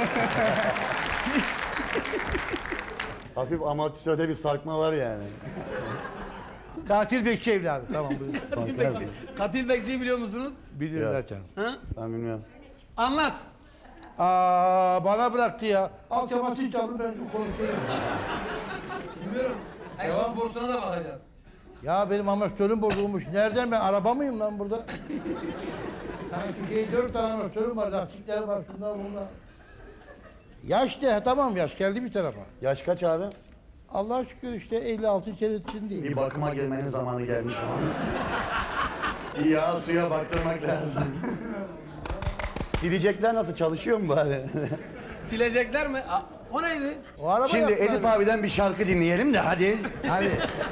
Hafif amatörde bir sarkma var yani. Katil bekçi evladı. Tamam buyurun. Katil Bekçi. Katil Bekçi'yi biliyor musunuz? Bilirim derken. Ha? Ben bilmiyorum. Anlat. Bana bıraktı ya. Al çamaşır çaldı ben konuşayım. Bilmiyorum. Egzoz borusuna da bakacağız. Ya benim amatörüm bozulmuş. Nereden ben? Araba mıyım lan burada? Yani 4 tane amatörüm var. Lastikler var. Şunlar bunlar. Yaş de tamam yaş geldi bir tarafa. Yaş kaç abi? Allah'a şükür işte 56 için değil. Bir bakıma girmenin zamanı gelmiş falan. Yağ suya baktırmak lazım. Silecekler nasıl çalışıyor mu bari? Silecekler mi? O neydi? O araba Şimdi yaptılar. Edip abiden bir şarkı dinleyelim de hadi. Hadi.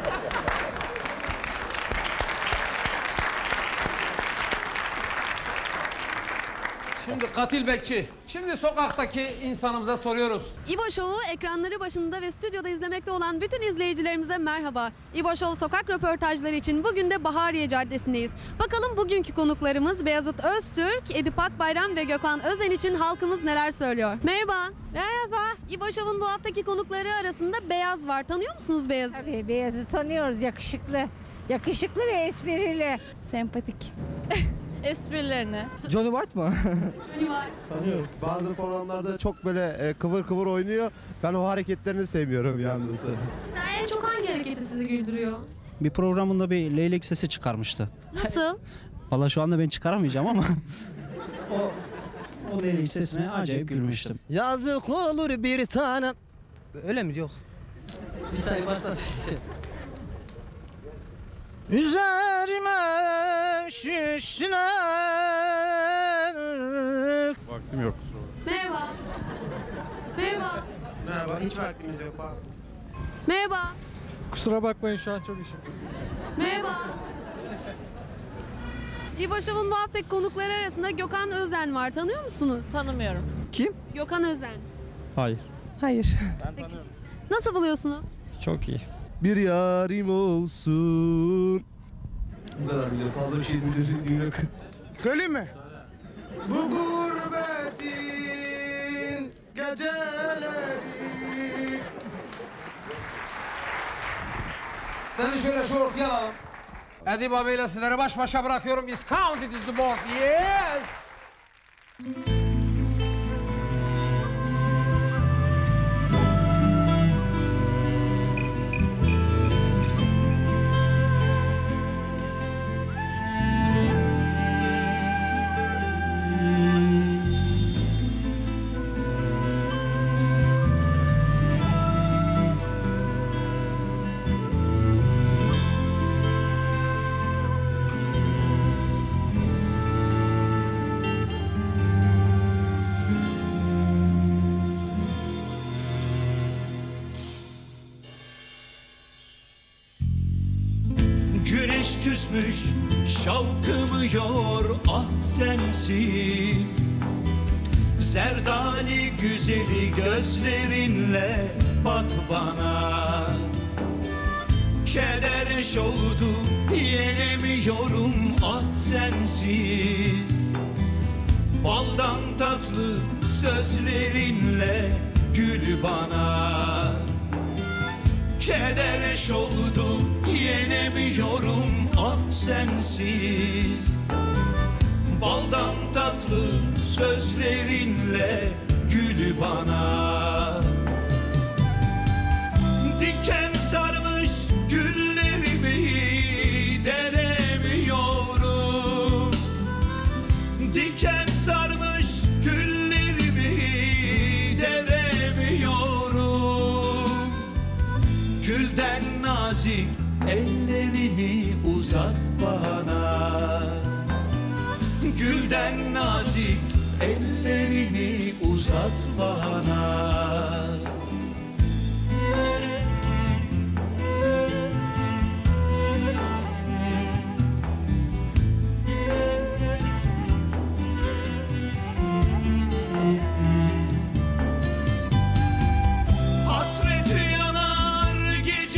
Şimdi Katil Bekçi. Şimdi sokaktaki insanımıza soruyoruz. İbo Show'u ekranları başında ve stüdyoda izlemekte olan bütün izleyicilerimize merhaba. İbo Show sokak röportajları için bugün de Bahariye Caddesi'ndeyiz. Bakalım bugünkü konuklarımız Beyazıt Öztürk, Edip Akbayram ve Gökhan Özen için halkımız neler söylüyor? Merhaba. Merhaba. İbo Show'un bu haftaki konukları arasında Beyaz var. Tanıyor musunuz Beyaz'ı? Tabii Beyaz'ı tanıyoruz. Yakışıklı. Yakışıklı ve esprili. Sempatik. Esprilerini. Johnny White mı? Johnny White. Tanıyorum. Bazı programlarda çok böyle kıvır kıvır oynuyor. Ben o hareketlerini sevmiyorum yalnız. Mesela en çok hangi hareketi sizi güldürüyor? Bir programında bir leylek sesi çıkarmıştı. Nasıl? Vallahi şu anda ben çıkaramayacağım ama o leylek sesine acayip gülmüştüm. Yazık olur bir tanem. Öyle mi? Yok. Bir saniye başlat. Üzerime şişler. Vaktim yok. Merhaba. Merhaba. Merhaba. Hiç vaktimiz yok abi. Merhaba. Kusura bakmayın şu an çok işim. Merhaba. İbo Show'un bu haftaki konukları arasında Gökhan Özen var. Tanıyor musunuz? Tanımıyorum. Kim? Gökhan Özen. Hayır. Hayır. Ben tanıyorum. Nasıl buluyorsunuz? Çok iyi. Bir yarim olsun. Bu kadar biliyorum. Fazla bir şey bilmiyorum yok. Söyleyeyim mi? Bu gurbetin geceleri. Seni şöyle şu ortaya alalım. Edip abiyle sizleri baş başa bırakıyorum. Is counted is the board. Yes. Güneş küsmüş şavkımı yor ah sensiz. Zerdali güzeli gözlerinle bak bana. Keder şoldu yenemiyorum ah sensiz. Baldan tatlı sözlerinle gül bana. Keder şoldu yenemiyorum ah sensiz. Baldan tatlı sözlerinle gül bana. Diken sarmış güllerimi deremiyorum. Diken sarmış güllerimi deremiyorum. Gülden nazik ellerini uzat bana. Gülden nazik ellerini uzat bana. Hasreti yanar gece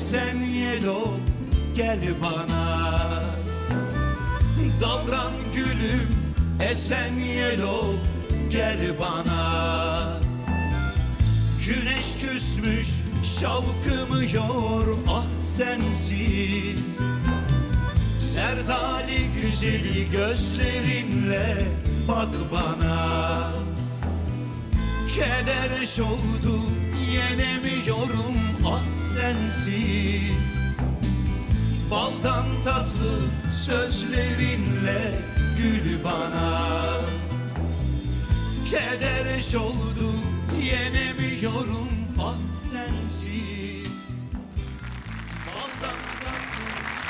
esen yelo gel bana. Davran gülüm esen yelo gel bana. Güneş küsmüş şavkımı yor ah sensiz. Serdali güzeli gözlerinle bak bana. Keder oldu yenemiyorum ah sensiz. Baldan tatlı sözlerinle gül bana. Keder oldu yenemiyorum ah sensiz. Baldan tatlı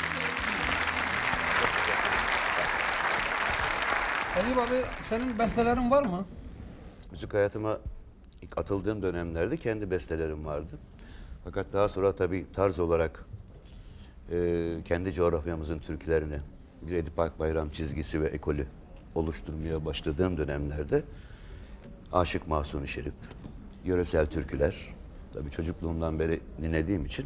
Edip abi senin bestelerin var mı? Müzik hayatıma ilk atıldığım dönemlerde kendi bestelerim vardı. Fakat daha sonra tabii tarz olarak kendi coğrafyamızın türkülerini bir Edip Akbayram çizgisi ve ekolü oluşturmaya başladığım dönemlerde Aşık Mahsuni Şerif, yöresel türküler, tabii çocukluğumdan beri dinlediğim için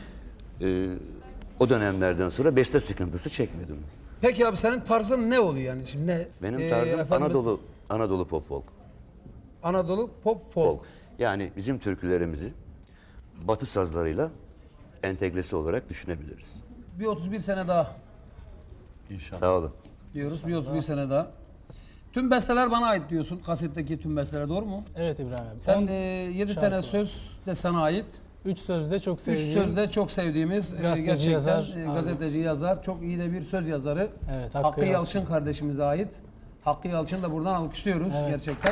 o dönemlerden sonra beste sıkıntısı çekmedim. Peki abi senin tarzın ne oluyor yani şimdi ne? Benim tarzım Anadolu pop folk. Anadolu pop folk. Yani bizim türkülerimizi Batı sazlarıyla entegresi olarak düşünebiliriz. Bir 31 sene daha İnşallah. Sağ olun. diyoruz. Bir 31 sene daha. Tüm besteler bana ait diyorsun. Kasetteki tüm besteler doğru mu? Evet İbrahim abi. Sen 7 tane söz de sana ait. 3 sözde çok sevdiğim. 3 sözde çok sevdiğimiz gerçekten yazar, gazeteci yazar. Çok iyi de bir söz yazarı. Evet, Hakkı Yalçın kardeşimize ait. Hakkı Yalçın da buradan alkışlıyoruz gerçekten.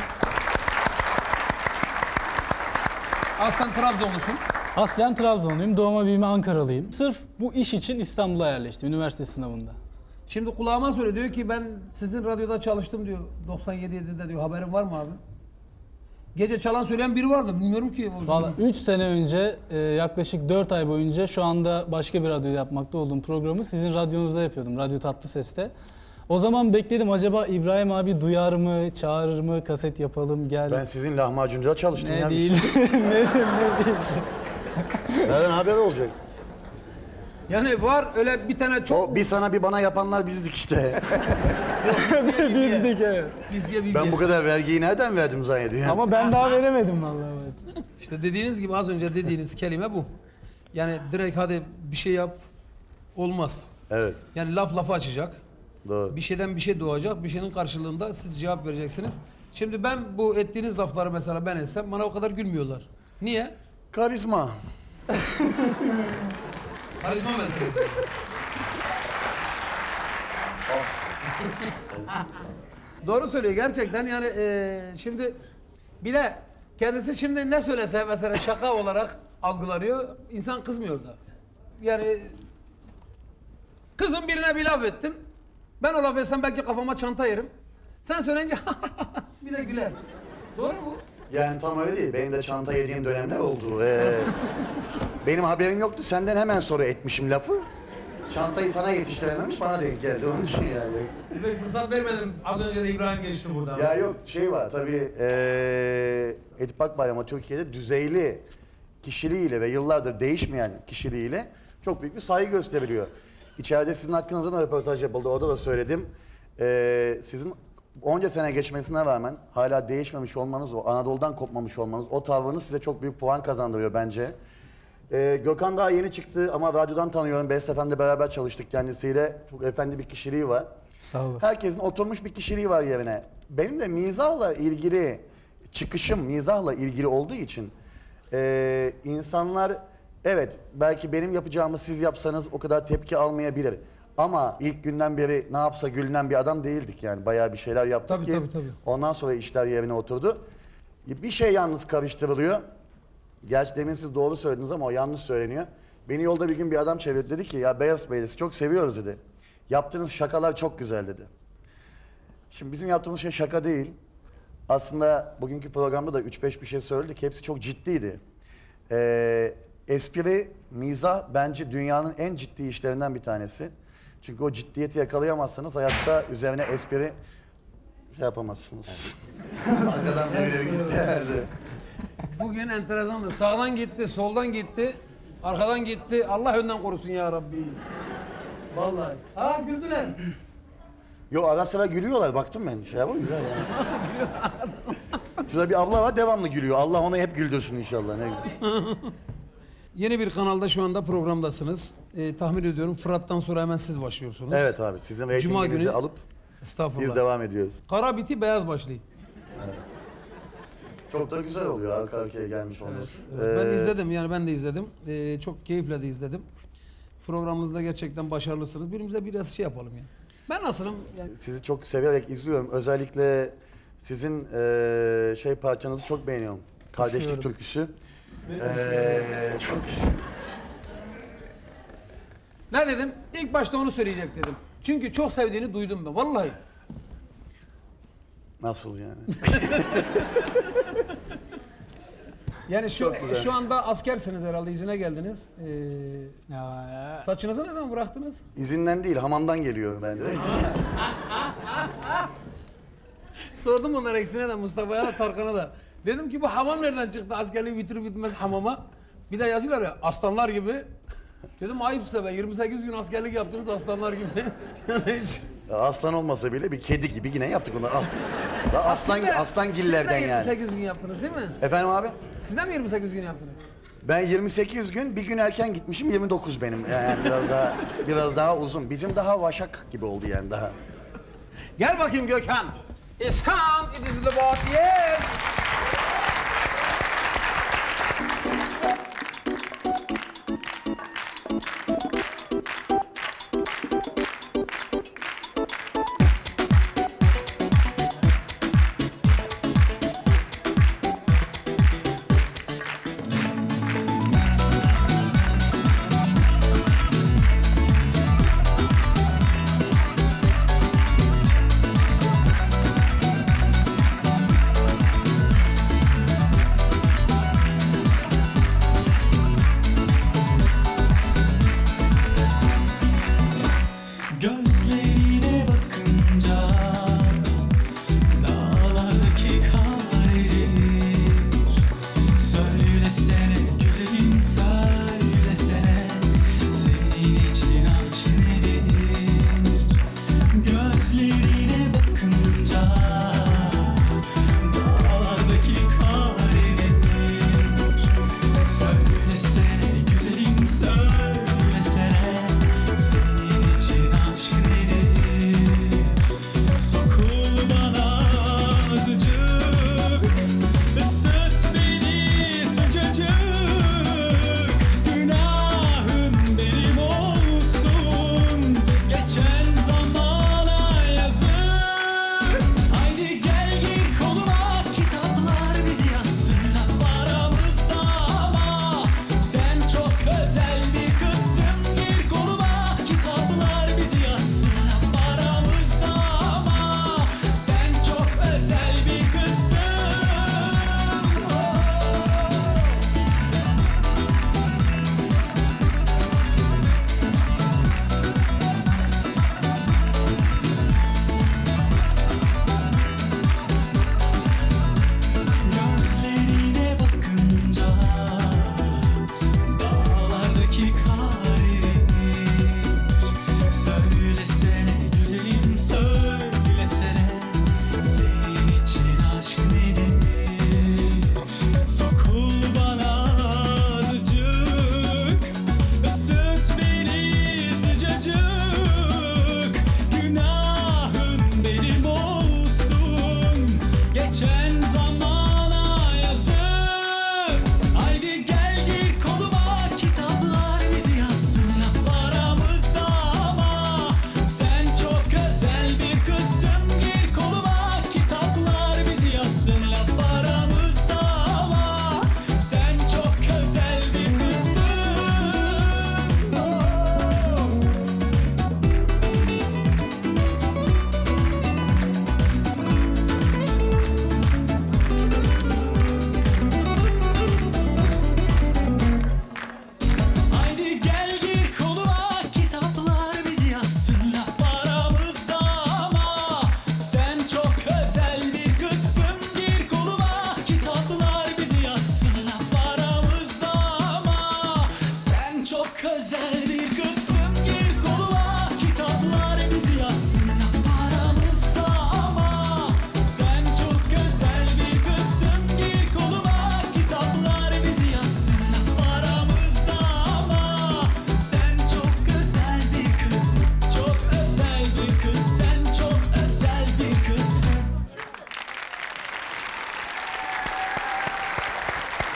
Aslen Trabzonlusun. Aslen Trabzonluyum. Doğma büyüme Ankaralıyım. Sırf bu iş için İstanbul'a yerleştim. Üniversite sınavında. Şimdi kulağıma söyle diyor ki ben sizin radyoda çalıştım diyor. 97'de diyor. Haberin var mı abi? Gece çalan söyleyen biri vardı. Bilmiyorum ki. Vallahi 3 sene önce yaklaşık 4 ay boyunca şu anda başka bir radyoda yapmakta olduğum programı sizin radyonuzda yapıyordum. Radyo Tatlı Ses'te. O zaman bekledim acaba İbrahim abi duyar mı, çağırır mı, kaset yapalım gel. Ben sizin lahmacuncuda çalıştım ne ya. Değil. ne değil. Nereden haber olacak? Yani var öyle bir tane çok... O bir sana bir bana yapanlar bizdik işte. Bizdik evet. Ben bu kadar vergiyi nereden verdim zannediyorum. Ama ben daha veremedim vallahi. İşte dediğiniz gibi az önce dediğiniz kelime bu. Yani direkt hadi bir şey yap olmaz. Evet. Yani laf lafı açacak. Doğru. Bir şeyden bir şey doğacak. Bir şeyin karşılığında siz cevap vereceksiniz. Şimdi ben bu ettiğiniz lafları mesela ben etsem bana o kadar gülmüyorlar. Niye? Karizma. Karizma meselesi. Doğru söylüyor gerçekten yani şimdi bir de kendisi şimdi ne söylese mesela şaka olarak algılanıyor insan kızmıyor da. Yani kızım birine bir laf ettim. Ben o laf etsem belki kafama çanta yerim. Sen söyleyince bir de güler. Doğru mu? Yani tam öyle değil. Benim de çanta yediğim dönemler oldu. Benim haberim yoktu. Senden hemen sonra etmişim lafı. Çantayı sana yetiştirememiş, bana denk geldi. Onun için yani. Bir fırsat vermedim. Az önce de İbrahim geçti buradan. Ya yok şey var tabii Edip Akbayram Türkiye'de düzeyli kişiliğiyle ve yıllardır değişmeyen kişiliğiyle çok büyük bir saygı gösteriliyor. İçeride sizin hakkınızda da röportaj yapıldı. Orada da söyledim. Sizin onca sene geçmesine rağmen hala değişmemiş olmanız, o Anadolu'dan kopmamış olmanız, o tavrınız size çok büyük puan kazandırıyor bence. Gökhan daha yeni çıktı ama radyodan tanıyorum. Best FM'de beraber çalıştık kendisiyle. Çok efendi bir kişiliği var. Sağ olun. Herkesin oturmuş bir kişiliği var yerine. Benim de mizahla ilgili çıkışım mizahla ilgili olduğu için insanlar evet belki benim yapacağımı siz yapsanız o kadar tepki almayabilir. Ama ilk günden beri ne yapsa gülünen bir adam değildik yani. Bayağı bir şeyler yaptık tabii. Ondan sonra işler yerine oturdu. Bir şey yalnız karıştırılıyor. Gerçi demin siz doğru söylediniz ama o yanlış söyleniyor. Beni yolda bir gün bir adam çevirdi dedi ki ya Beyaz Bey sizi çok seviyoruz dedi. Yaptığınız şakalar çok güzel dedi. Şimdi bizim yaptığımız şey şaka değil. Aslında bugünkü programda da 3-5 bir şey söyledik. Hepsi çok ciddiydi. Espri, mizah bence dünyanın en ciddi işlerinden bir tanesi. Çünkü o ciddiyeti yakalayamazsanız hayatta üzerine espri şey yapamazsınız. Arkadan birileri gitti herhalde. Bugün enteresandır. Sağdan gitti, soldan gitti. Arkadan gitti. Allah önden korusun ya Rabbi. Vallahi. Ha güldüler. Yo ara sıra gülüyorlar baktım ben. Şey yapalım güzel yani. Şurada bir abla var devamlı gülüyor. Allah onu hep güldürsün inşallah. Ne güzel. Yeni bir kanalda şu anda programdasınız. Tahmin ediyorum Fırat'tan sonra hemen siz başlıyorsunuz. Evet abi sizin Cuma reytinginizi günü alıp estağfurullah. biz devam ediyoruz. Kara biti beyaz başlı. Evet. Çok da güzel oluyor arka arkaya gelmiş olması. Evet, ben izledim yani ben de izledim. Çok keyifle de izledim. Programınızda gerçekten başarılısınız. Birimize biraz şey yapalım ya. Ben nasılım? Yani... Sizi çok severek izliyorum. Özellikle sizin şey parçanızı çok beğeniyorum. Kardeşlik türküsü. Çok güzel. Ne dedim? İlk başta onu söyleyecek dedim. Çünkü çok sevdiğini duydum ben vallahi. Nasıl yani? Yani şu anda askersiniz herhalde izine geldiniz. Saçınızı ne zaman bıraktınız? İzinden değil hamamdan geliyorum ben de. Sordum onlara ikisine de Mustafa'ya da Tarkan'a da. Dedim ki bu hamam nereden çıktı askerliği bitir bitmez hamama. Bir de yazıyorlar ya aslanlar gibi. Dedim ayıp size be 28 gün askerlik yaptınız aslanlar gibi. Yani hiç... Aslan olmasa bile bir kedi gibi yine yaptık onu. Aslan gillerden yani. Siz de 28 gün yaptınız değil mi? Efendim abi? Siz de mi 28 gün yaptınız? Ben 28 gün bir gün erken gitmişim 29 benim. Yani biraz daha uzun. Bizim daha vaşak gibi oldu yani daha. Gel bakayım Gökhan. İskan, it is the boat, yes.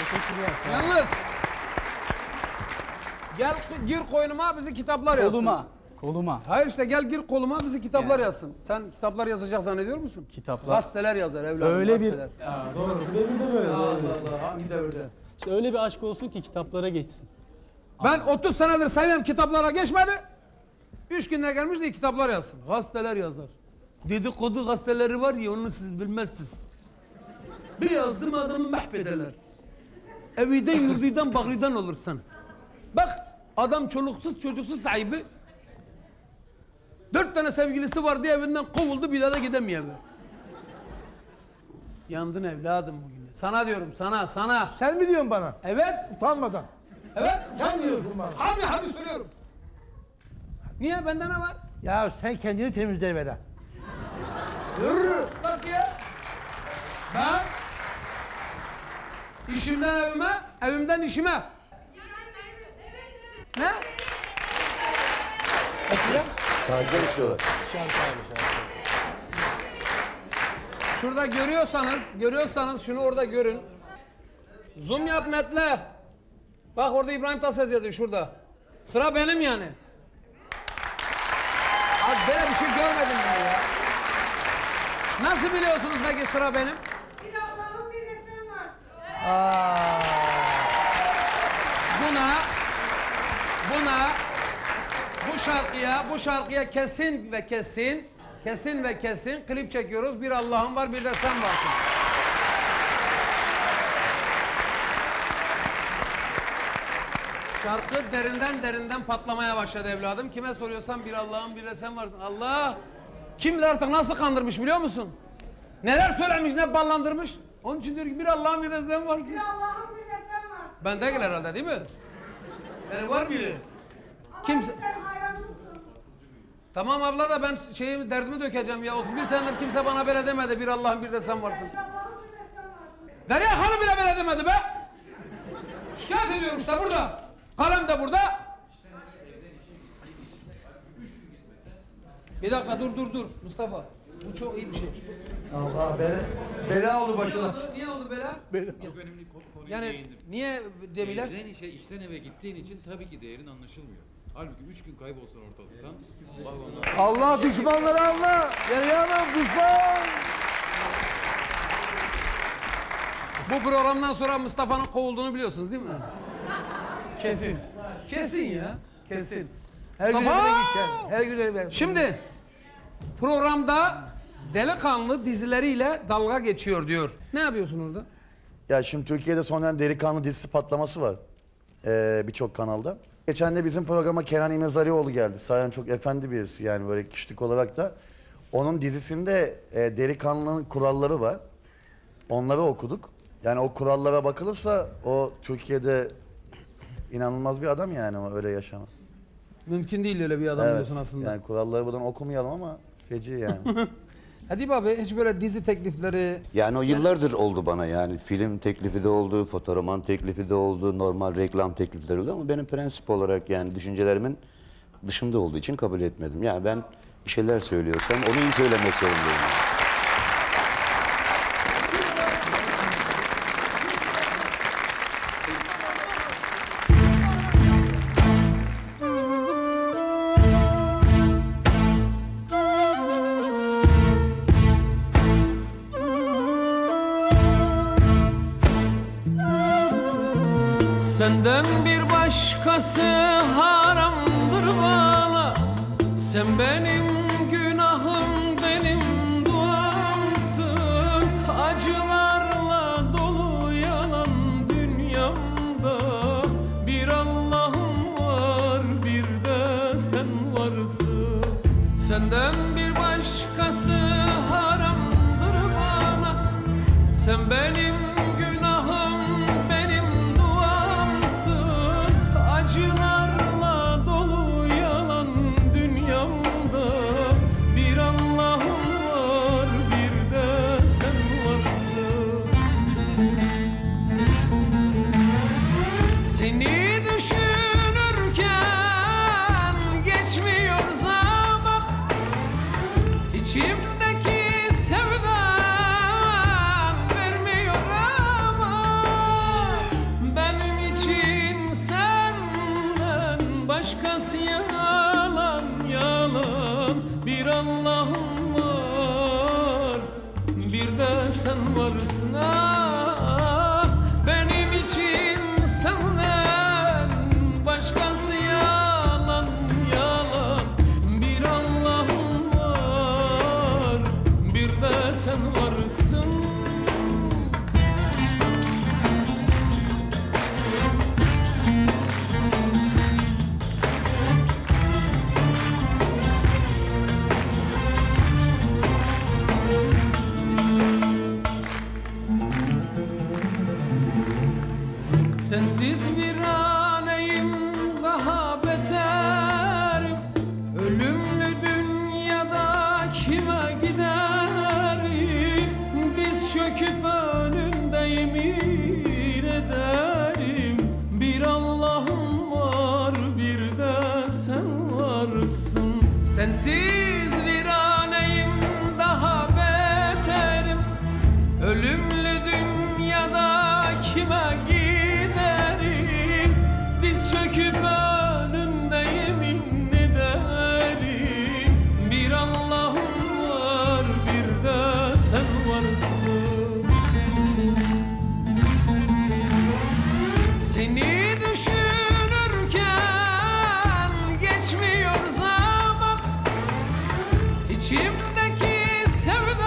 Yalnız gel gir koynuma bizi kitaplar yazsın. Koluma. Hayır işte gel gir koluma bizi kitaplar yazsın. Sen kitaplar yazacak zannediyor musun? Kitaplar. Gazeteler yazar evladım. Öyle bir... gazeteler. Ya, doğru. Benim de böyle. Allah Allah. Hangi devirde? İşte öyle bir aşk olsun ki kitaplara geçsin. Ben 30 senedir saymam kitaplara geçmedi. 3 günde gelmiş diye kitaplar yazsın. Gazeteler yazar. Dedikodu gazeteleri var ya onu siz bilmezsiniz. Bir yazdım adamı mahvederler. Eviden yurduydan bağrıdan olursun. Bak adam çoluksuz çocuksuz sahibi. 4 tane sevgilisi var diye evinden kovuldu bir daha da gidemiyor eve. Yandın evladım bugün. Sana diyorum sana. Sen mi diyorsun bana? Evet. Utanmadan. Evet. Sen diyorsun bana. Harbi söylüyorum. Niye bende ne var? Ya sen kendini temizle ver ha. Bak ya. Ben işimden evime, evimden işime. Ne? Eskiden? Şarkılar istiyorlar. Şurada görüyorsanız şunu orada görün. Zoom yap Metle. Bak orada İbrahim Tatlıses yazıyor şurada. Sıra benim yani. Abi böyle bir şey görmedim ben ya. Nasıl biliyorsunuz peki sıra benim? Bir Allah'ın bir de sen varsın. Buna bu şarkıya kesin ve kesin klip çekiyoruz. Bir Allah'ın var bir de sen varsın. Şarkı derinden patlamaya başladı evladım. Kime soruyorsan bir Allah'ın bir de sen varsın. Allah! Kim bilir artık nasıl kandırmış biliyor musun? Neler söylemiş, ne ballandırmış. Onun için diyor ki bir Allah'ın bir de sen varsın. Bir Allah'ın bir de sen varsın. Bende herhalde değil mi? Yani var biri. Kimse... Sen hayranlısın. Tamam abla da ben derdimi dökeceğim ya. 31 senedir kimse bana böyle demedi. Bir Allah'ın bir de sen varsın. Bir Allah'ın bir de sen varsın. Derya Hanım bile böyle demedi be. Şikayet ediyorum işte burada. Kalem de burada. Bir dakika dur Mustafa. Bu çok iyi bir şey. Allah bela oldu başına. Niye oldu bela? Çok önemli konuya Yani değindim. niye demirler? Evden işten eve gittiğin için tabii ki değerin anlaşılmıyor. Halbuki 3 gün kaybolsan ortalıktan. Allah düşmanları Allah. Derya Hanım düşman. Bu programdan sonra Mustafa'nın kovulduğunu biliyorsunuz değil mi? Kesin. Kesin ya. Kesin. Her gün Mustafa! evine gideceksin. Her gün evine. Şimdi programda delikanlı dizileriyle dalga geçiyor diyor. Ne yapıyorsun orada? Ya şimdi Türkiye'de son dönem delikanlı dizisi patlaması var. Birçok kanalda. Geçen de bizim programa Kenan İmirzalıoğlu geldi. Sayan çok efendi birisi yani böyle kişilik olarak da. Onun dizisinde delikanlının kuralları var. Onları okuduk. Yani o kurallara bakılırsa o Türkiye'de inanılmaz bir adam yani ama öyle yaşamak. Mümkün değil öyle bir adam diyorsun aslında. Yani kuralları buradan okumayalım ama feci yani. Edip abi hiç böyle dizi teklifleri... Yani o yıllardır oldu bana yani. Film teklifi de oldu, fotoroman teklifi de oldu, normal reklam teklifleri oldu ama benim prensip olarak yani düşüncelerimin dışında olduğu için kabul etmedim. Yani ben bir şeyler söylüyorsam onu iyi söylemek zorundayım. Senden bir başkası haramdır bana. Sen benim günahım, benim duamsın. Acılarla dolu yalan dünyamda. Bir Allah'ım var, bir de sen varsın. Senden bir başkası haramdır bana. Sen benim günahım, benim duamsın. Acılarla dolu yalan dünyamda. Bir Allah'ım var, bir de sen varsın. Seni düşünürken geçmiyor zaman. başkası yalan yalan. Bir Allah'ım var, bir de sen varsın. Ah, benim için senden başkası yalan yalan. Bir Allah'ım var, bir de sen varsın. Sensiz viraneyim, daha beterim. Ölümlü dünyada kime giderim? Diz çöküp önünde yemin ederim. Bir Allah'ım var, bir de sen varsın. Sensiz viraneyim, daha beterim. Ölümlü dünyada kime giderim? Diz çöküp önünde yemin ederim. Bir Allah'ım var, bir de sen varsın. Seni düşünürken geçmiyor zaman. İçimdeki sevdan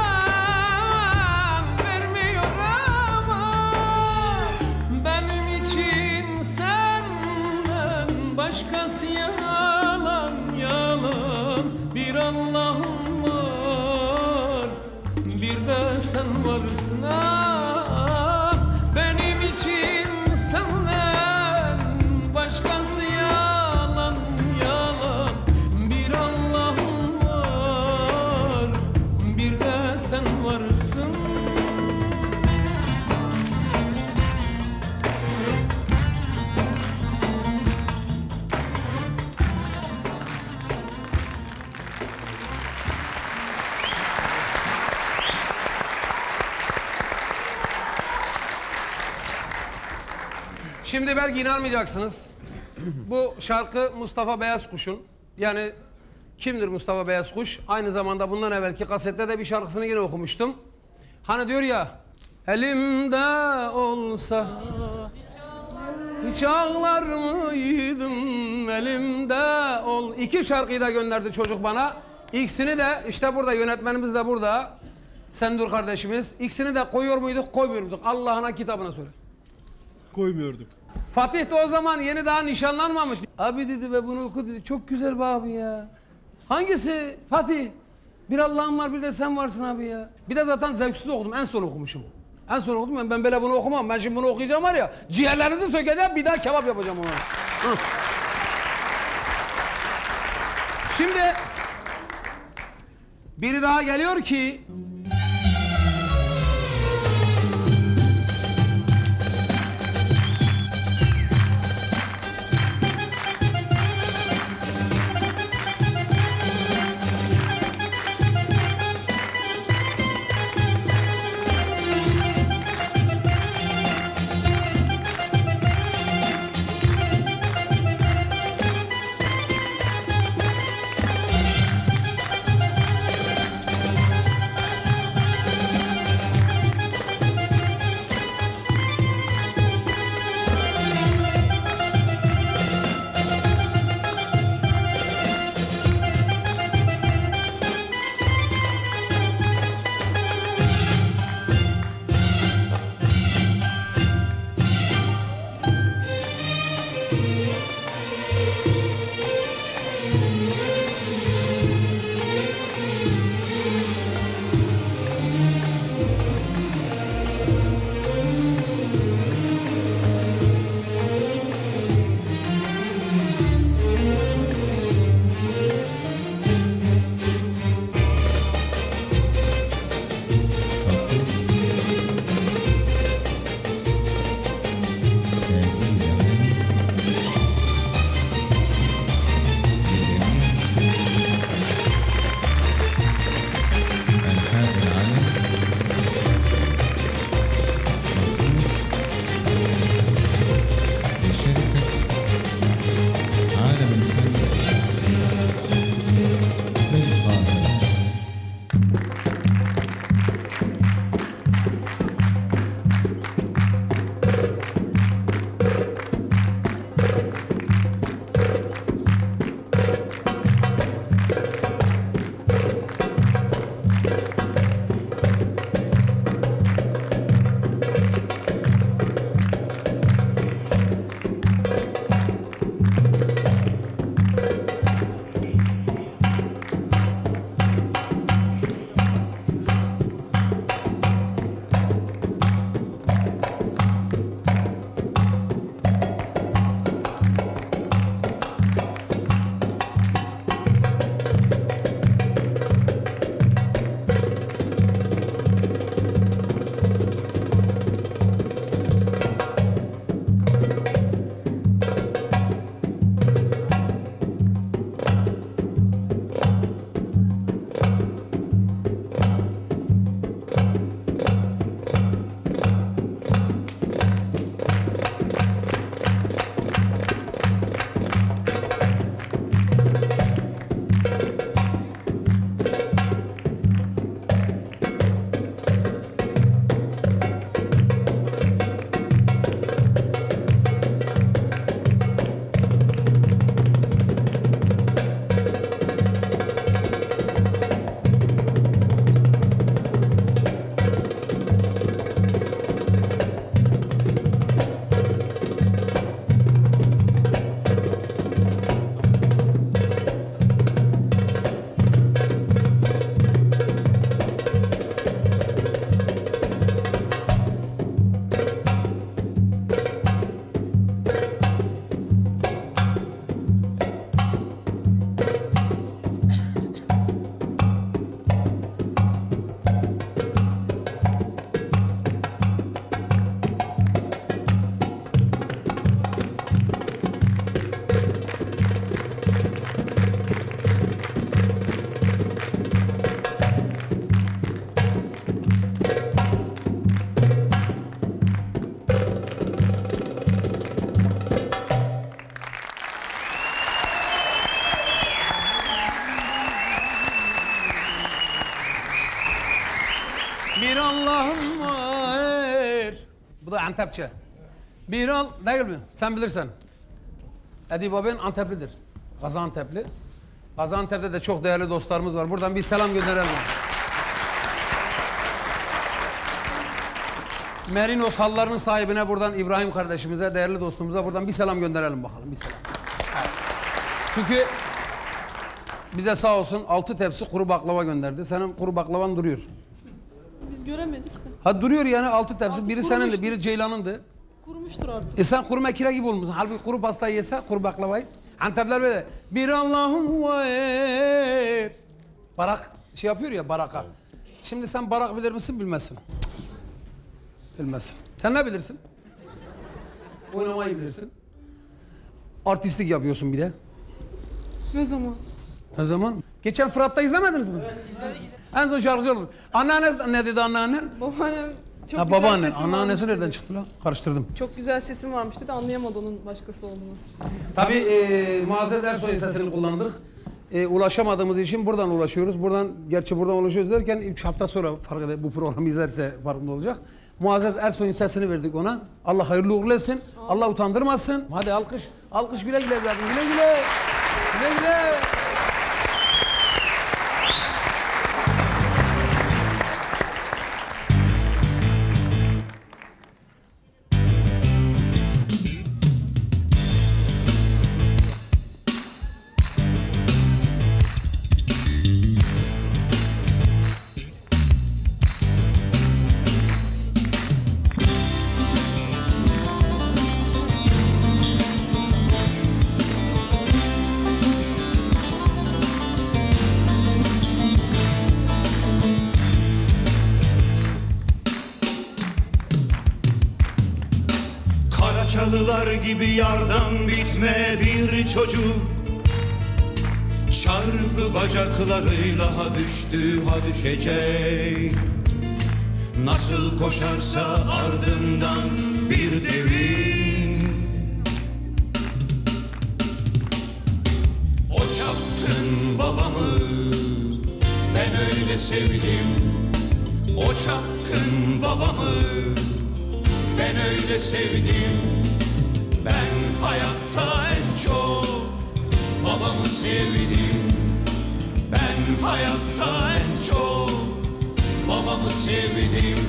vermiyor ama. Benim için senden başkası yalan yalan. Bir Allah'ım var, bir de sen varsın. Ah, benim için senden başkası yalan yalan. Bir Allah'ım var, bir de sen varsın. Şimdi belki inanmayacaksınız. Bu şarkı Mustafa Beyazkuş'un. Yani kimdir Mustafa Beyazkuş? Aynı zamanda bundan evvelki kasette de bir şarkısını yine okumuştum. Hani diyor ya, elimde olsa hiç ağlar mıydım, elimde ol. 2 şarkıyı da gönderdi çocuk bana. İkisini de işte burada, yönetmenimiz de burada. Sendur kardeşimiz. İkisini de koyuyor muyduk, koymuyor muyduk? Allah'ına kitabına söyle. Koymuyorduk. Fatih de o zaman yeni daha nişanlanmamış. Abi dedi ve bunu oku dedi. Çok güzel be abi ya. Hangisi Fatih? Bir Allah'ım var, bir de sen varsın abi ya. Bir de zaten zevksiz okudum. En son okumuşum. En son okudum. Ben böyle bunu okumam. Ben şimdi bunu okuyacağım var ya. Ciğerlerinizi sökeceğim. Bir daha kebap yapacağım ona. Şimdi biri daha geliyor ki Antepçe. Bir al değil mi? Sen bilirsen. Edip abin Anteplidir. Gaziantep'li. Gaziantep'te de çok değerli dostlarımız var. Buradan bir selam gönderelim. Merinos hallarının sahibine buradan İbrahim kardeşimize, değerli dostumuza buradan bir selam gönderelim bakalım. Bir selam. Evet. Çünkü bize sağ olsun 6 tepsi kuru baklava gönderdi. Senin kuru baklavan duruyor. Biz göremedik de. Ha duruyor yani 6 tepsi. Biri senindi, biri Ceylan'ındı. Kurumuştur artık. Sen kuru mekire gibi olmuşsun. Halbuki kuru pastayı yese, kuru baklavayı. Antepler böyle bir Allah'ım var. Barak şey yapıyor ya baraka. Şimdi sen barak bilir misin bilmezsin. Bilmezsin. Sen ne bilirsin? Oynamayı bilirsin. Artistlik yapıyorsun bir de. Ne zaman? Ne zaman? Geçen Fırat'ta izlemediniz mi? Evet, izledik. En son şarkıcı olmuş. Anneannesi ne dedi anneannen? Babaannem çok ha, güzel babaannen. sesim Anneannesi varmış nereden dedi. çıktı lan? Karıştırdım. Çok güzel sesim varmış dedi, anlayamadı onun başkası olduğunu. Tabii Muazzez Ersoy'un sesini kullandık. Ulaşamadığımız için buradan ulaşıyoruz. Gerçi buradan ulaşıyoruz derken 3 hafta sonra bu programı izlerse farkında olacak. Muazzez Ersoy'un sesini verdik ona. Allah hayırlı uğurlu etsin. Allah utandırmasın. Hadi alkış. Alkış güle güle evladım. Güle güle. Güle güle. Çalılar gibi yardan bitme bir çocuk, çarpı bacaklarıyla ha düştü ha düşecek. Nasıl koşarsa ardından bir devin, o çapkın babamı ben öyle sevdim. O çapkın babamı ben öyle sevdim. Ben hayatta en çok babamı sevdim. Ben hayatta en çok babamı sevdim.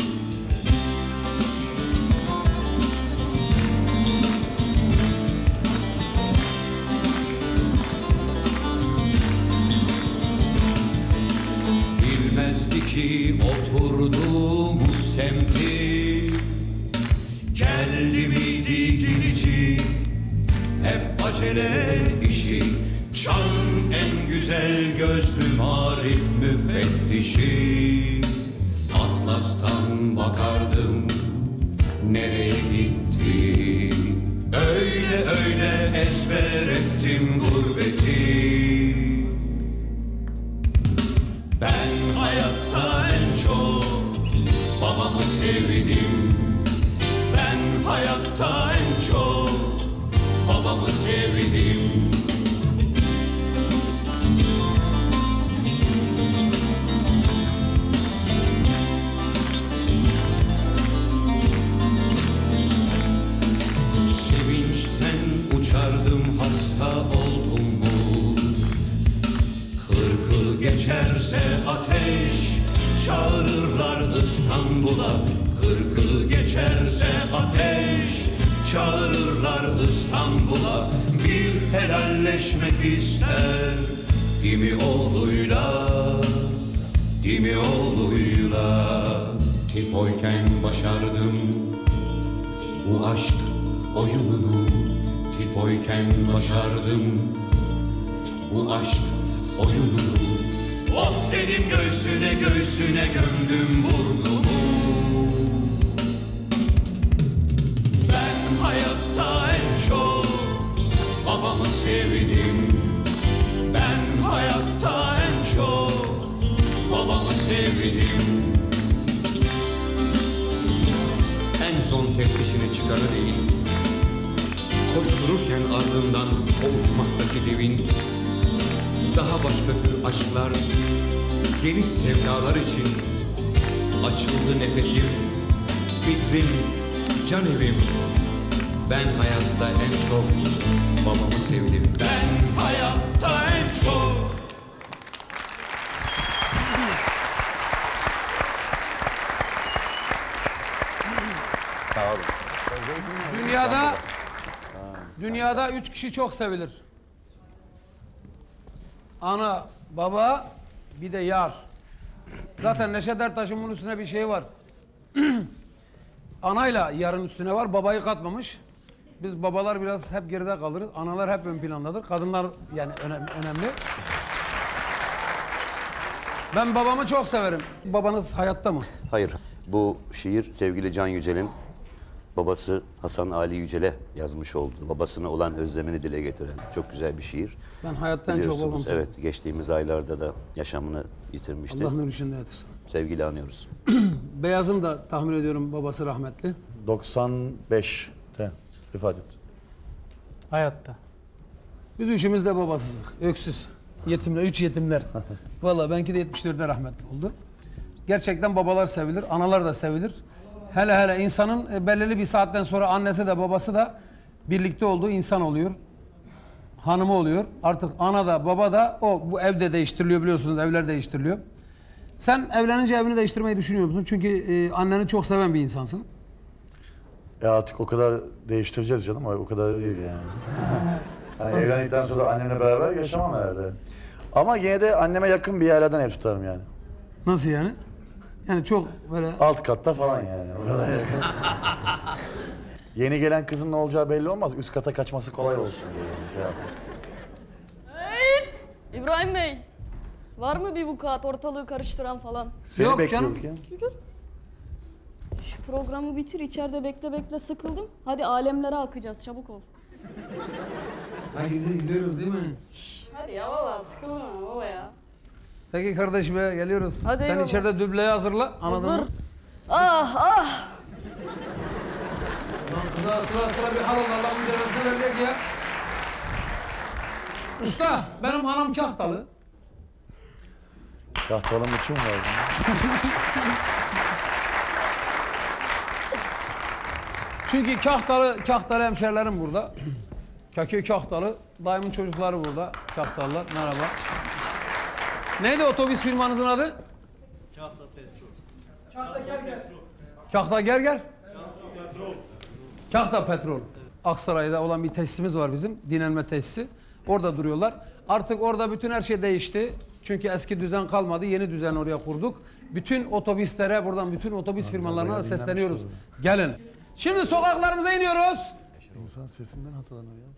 Bilmezdi ki oturduğumuz semti, geldi miydi gidici, hep acele işi. Çağın en güzel gözlü marif müfettişi. Atlas'tan bakardım nereye gitti, öyle öyle ezber ettim gurbeti. Ben hayatta en çok babamı sevdim. Ben hayatta en çok babamı sevdim. Sevinçten uçardım hasta oldum mu? 40'ı geçerse ateş çağırırlar İstanbul'a. 40'ı geçerse ateş çağırırlar İstanbul'a. Bir helalleşmek ister İmioğlu'yla, İmioğlu'yla. Tifoyken başardım bu aşk oyununu. Tifoyken başardım bu aşk oyununu. Oh dedim göğsüne göğsüne gömdüm burnumu. Ben hayatta en çok babamı sevdim. Ben hayatta en çok babamı sevdim. En son teftişini çıkarı değil, koştururken ardından o uçmaktaki devin. Daha başka tür aşklar, yeni sevdalar için açıldı nefesim, fikrim can evim. Ben hayatta en çok babamı sevdim. Ben hayatta en çok. Sağ olun. Dünyada 3 kişi çok sevilir. Ana, baba, bir de yar. Zaten Neşet Ertaş'ın bunun üstüne bir şey var. Anayla yarın üstüne var, babayı katmamış. Biz babalar biraz hep geride kalırız, analar hep ön plandadır. Kadınlar yani önemli. Ben babamı çok severim. Babanız hayatta mı? Hayır. Bu şiir sevgili Can Yücel'in babası Hasan Ali Yücel'e yazmış olduğu, babasına olan özlemini dile getiren çok güzel bir şiir. Ben hayatta en çok babamı Evet, geçtiğimiz aylarda da yaşamını yitirmişti. Allah nur içinde yatırsın. Sevgiyle anıyoruz. Beyaz'ın da tahmin ediyorum babası rahmetli. 95'te vefat etti. Hayatta. Biz üçümüz de babasızlık, öksüz. Yetimler, 3 yetimler. Vallahi benimki de 74'te rahmetli oldu. Gerçekten babalar sevilir, analar da sevilir. Hele hele insanın belirli bir saatten sonra annesi de babası da birlikte olduğu insan oluyor. Hanımı oluyor. Artık ana da baba da bu evde değiştiriliyor, biliyorsunuz, evler değiştiriliyor. Sen evlenince evini değiştirmeyi düşünüyor musun? Çünkü anneni çok seven bir insansın. Artık o kadar değiştireceğiz canım, o kadar değil yani. Yani evlendikten sonra annemle beraber yaşamam herhalde. Ama yine de anneme yakın bir yerlerden ev tutarım yani. Nasıl yani? Yani çok böyle... Alt katta falan yani. O kadar yakın. Yeni gelen kızın ne olacağı belli olmaz. Üst kata kaçması kolay olsun diye. Evet. İbrahim Bey. Var mı bir vukuat ortalığı karıştıran falan? Seni yok canım. Şu programı bitir, içeride bekle sıkıldım. Hadi alemlere akacağız, çabuk ol. Hadi gidiyoruz değil mi? Hadi ya baba, sıkılma baba ya. Peki kardeşim geliyoruz. Hadi sen baba. içeride dübleyi hazırla, anladın Hazır. mı? Ah ah! Lan kıza sıra bir hal oldu, Allah'ın cezasını verecek ya. Usta, benim anam Kahtalı. Kahtalı için var. Çünkü Kahtalı hemşerilerim burada. Kökü Kahtalı, dayımın çocukları burada. Kahtalılar, merhaba. Neydi otobüs firmanızın adı? Kahta Petrol. Kahta Gerger? Kahta Petrol. Aksaray'da olan bir tesisimiz var bizim, dinlenme tesisi. Orada duruyorlar. Artık orada bütün her şey değişti. Çünkü eski düzen kalmadı, yeni düzen oraya kurduk. Bütün otobüslere, buradan bütün otobüs firmalarına da sesleniyoruz. Gelin. Şimdi sokaklarımıza iniyoruz. İnsan sesinden hatalanır ya.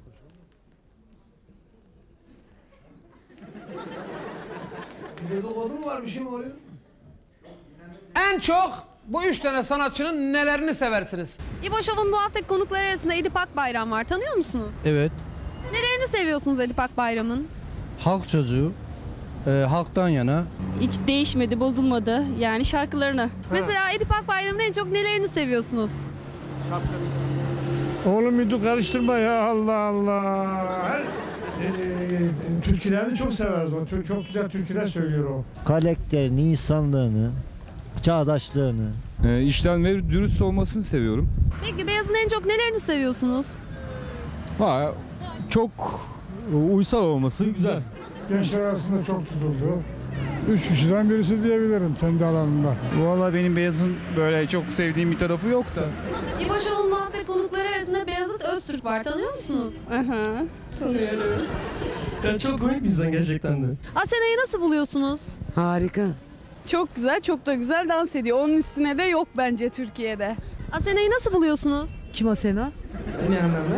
Bir dedikodu mu var, bir şey mi oluyor? En çok bu 3 tane sanatçının nelerini seversiniz? İbo Show'un bu haftaki konukları arasında Edip Akbayram var. Tanıyor musunuz? Evet. Nelerini seviyorsunuz Edip Akbayram'ın? Halk çocuğu. Halktan yana. Hiç değişmedi, bozulmadı. Yani şarkılarını. Mesela Edip Akbayram'ın en çok nelerini seviyorsunuz? Oğlum müdür karıştırma ya, Allah Allah. Türkülerini çok severdi o. Çok güzel türküler söylüyor o. Karakterini, insanlığını, çağdaşlığını. İşten ve dürüst olmasını seviyorum. Peki Beyaz'ın en çok nelerini seviyorsunuz? Çok uysal olması güzel. Gençler arasında çok tutuldu. 3 kişiden birisi diyebilirim kendi alanında. Vallahi benim Beyaz'ın böyle çok sevdiğim bir tarafı yok da. İbo Show'un bu haftaki konukları arasında Beyazıt Öztürk var. Tanıyor musunuz? Aha, tanıyoruz. Ya çok komik bir insan gerçekten de. Asena'yı nasıl buluyorsunuz? Harika. Çok güzel, çok da güzel dans ediyor. Onun üstüne de yok bence Türkiye'de. Asena'yı nasıl buluyorsunuz? Kim Asena? Ne anlamda?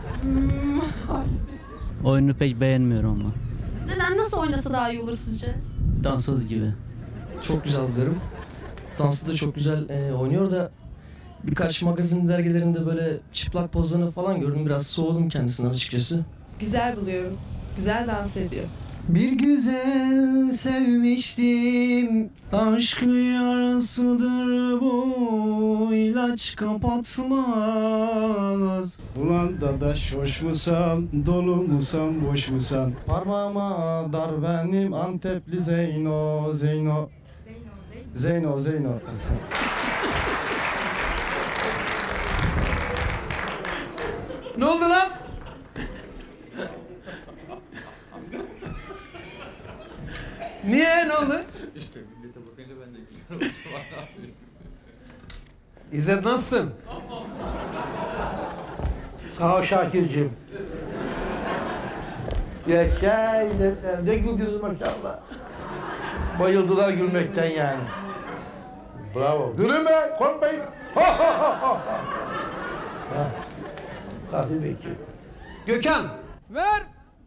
Oyunu pek beğenmiyorum ama. Neden? Nasıl oynasa daha iyi olur sizce? Dansöz gibi. Çok güzel buluyorum. Dansı da çok güzel oynuyor da birkaç magazin dergilerinde böyle çıplak pozlarını falan gördüm. Biraz soğudum kendisinden açıkçası. Güzel buluyorum. Güzel dans ediyor. Bir güzel sevmiştim. Aşk yarasıdır bu, ilaç kapatmaz. Ulan dadaş hoş musan, dolu musan, boş musan? Parmağıma dar benim Antepli Zeyno, Zeyno. Zeyno, Zeyno. Ne oldu lan? Niye? Ne oldu? İşte millete bakınca ben de gülüyorum. İzzet nasılsın? Sağ ol Şakir'cim. Yaşa İzzetler. Ne güldünüz maşallah. Bayıldılar gülmekten yani. Bravo. Gülün be, korkmayın. Ha ha ha ha. Kahve bekliyor. Gökhan, ver.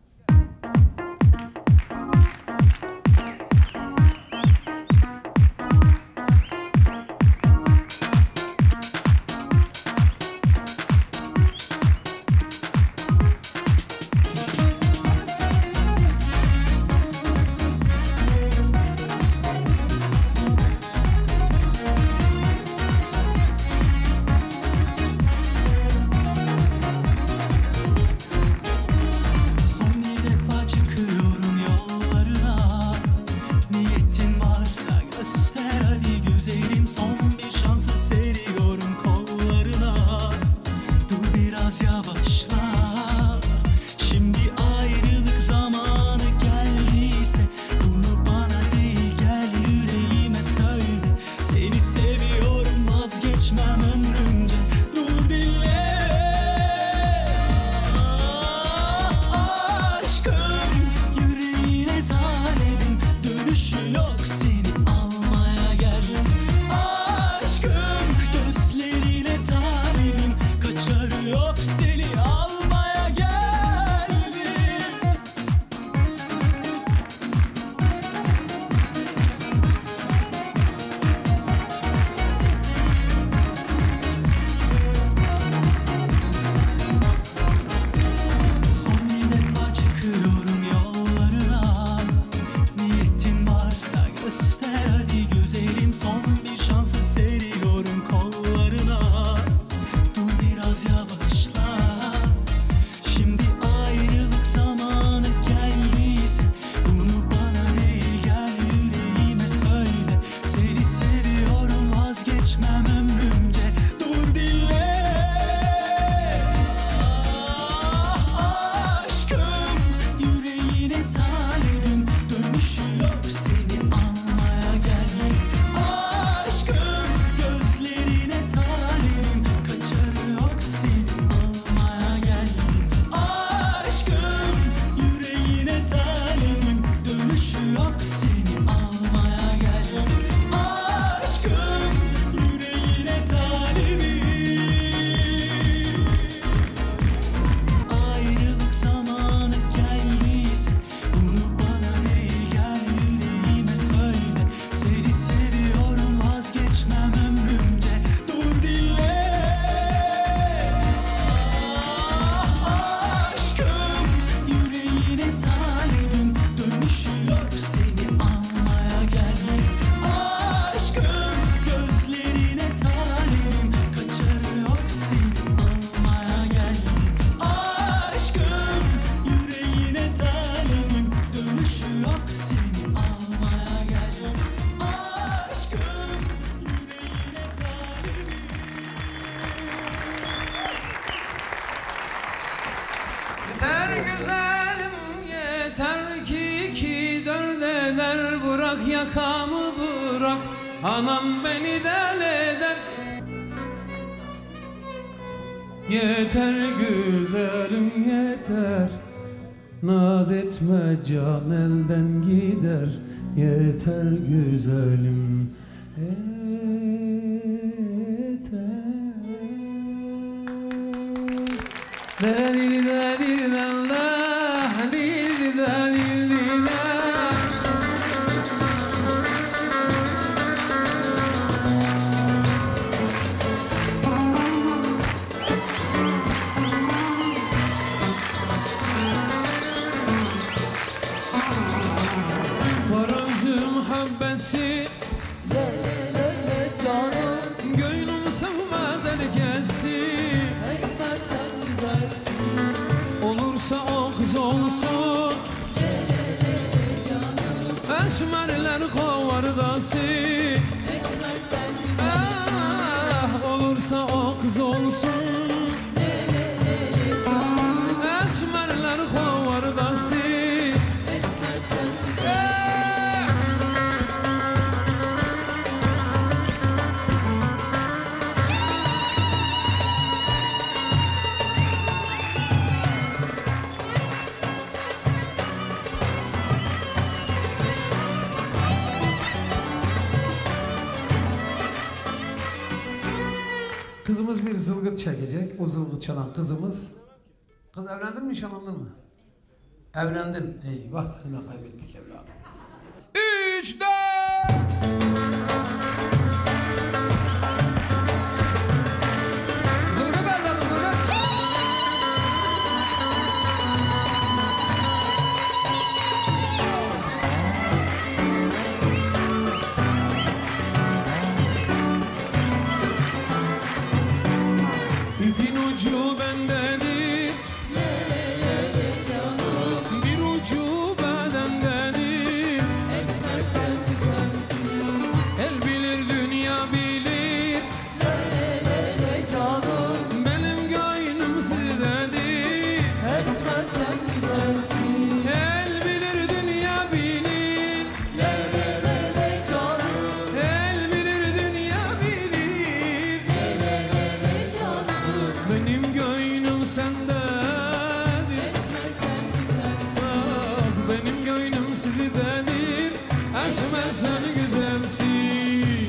Yakamı bırak, anam beni deli eder. Yeter güzelim yeter, naz etme can elden gider. Yeter güzelim yeter. Habbesi le canım, gönlüm sevmez herkesi. Esmer sen güzelsin, olursa o kız olsun. le canım, Esmerler kovardası. Esmer sen güzelsin, olursa o kız olsun. le zılgıt çekecek. O zılgıt çalan kızımız. Kız evlendin mi, nişanlandın mı? Evlendin. Eyvah, seni de kaybettik evladım. 3, 4. Zılgıt evladım, zılgıt. İpin ucu bendedir, bir ucu bedendedir. Esmer sen güzelsin. El bilir dünya bilir, Canım benim gönlüm sizdedir. esmer sen güzelsin. El bilir dünya bilir, Canım el bilir dünya bilir. canım Benim gönlüm sendedir. Ah, benim gönlüm sizdedir. Esmer sen güzelsin.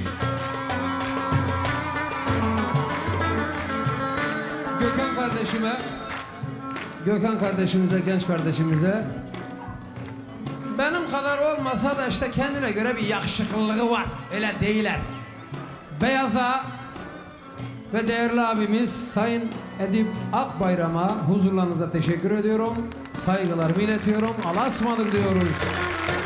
Gökhan kardeşimize, genç kardeşimize, benim kadar olmasa da işte kendine göre bir yakışıklılığı var. Öyle değiller. Beyaz'a ve değerli abimiz Sayın Edip Akbayram'a huzurlarınızda teşekkür ediyorum. Saygılarımı iletiyorum. Allah'a ısmarladık diyoruz.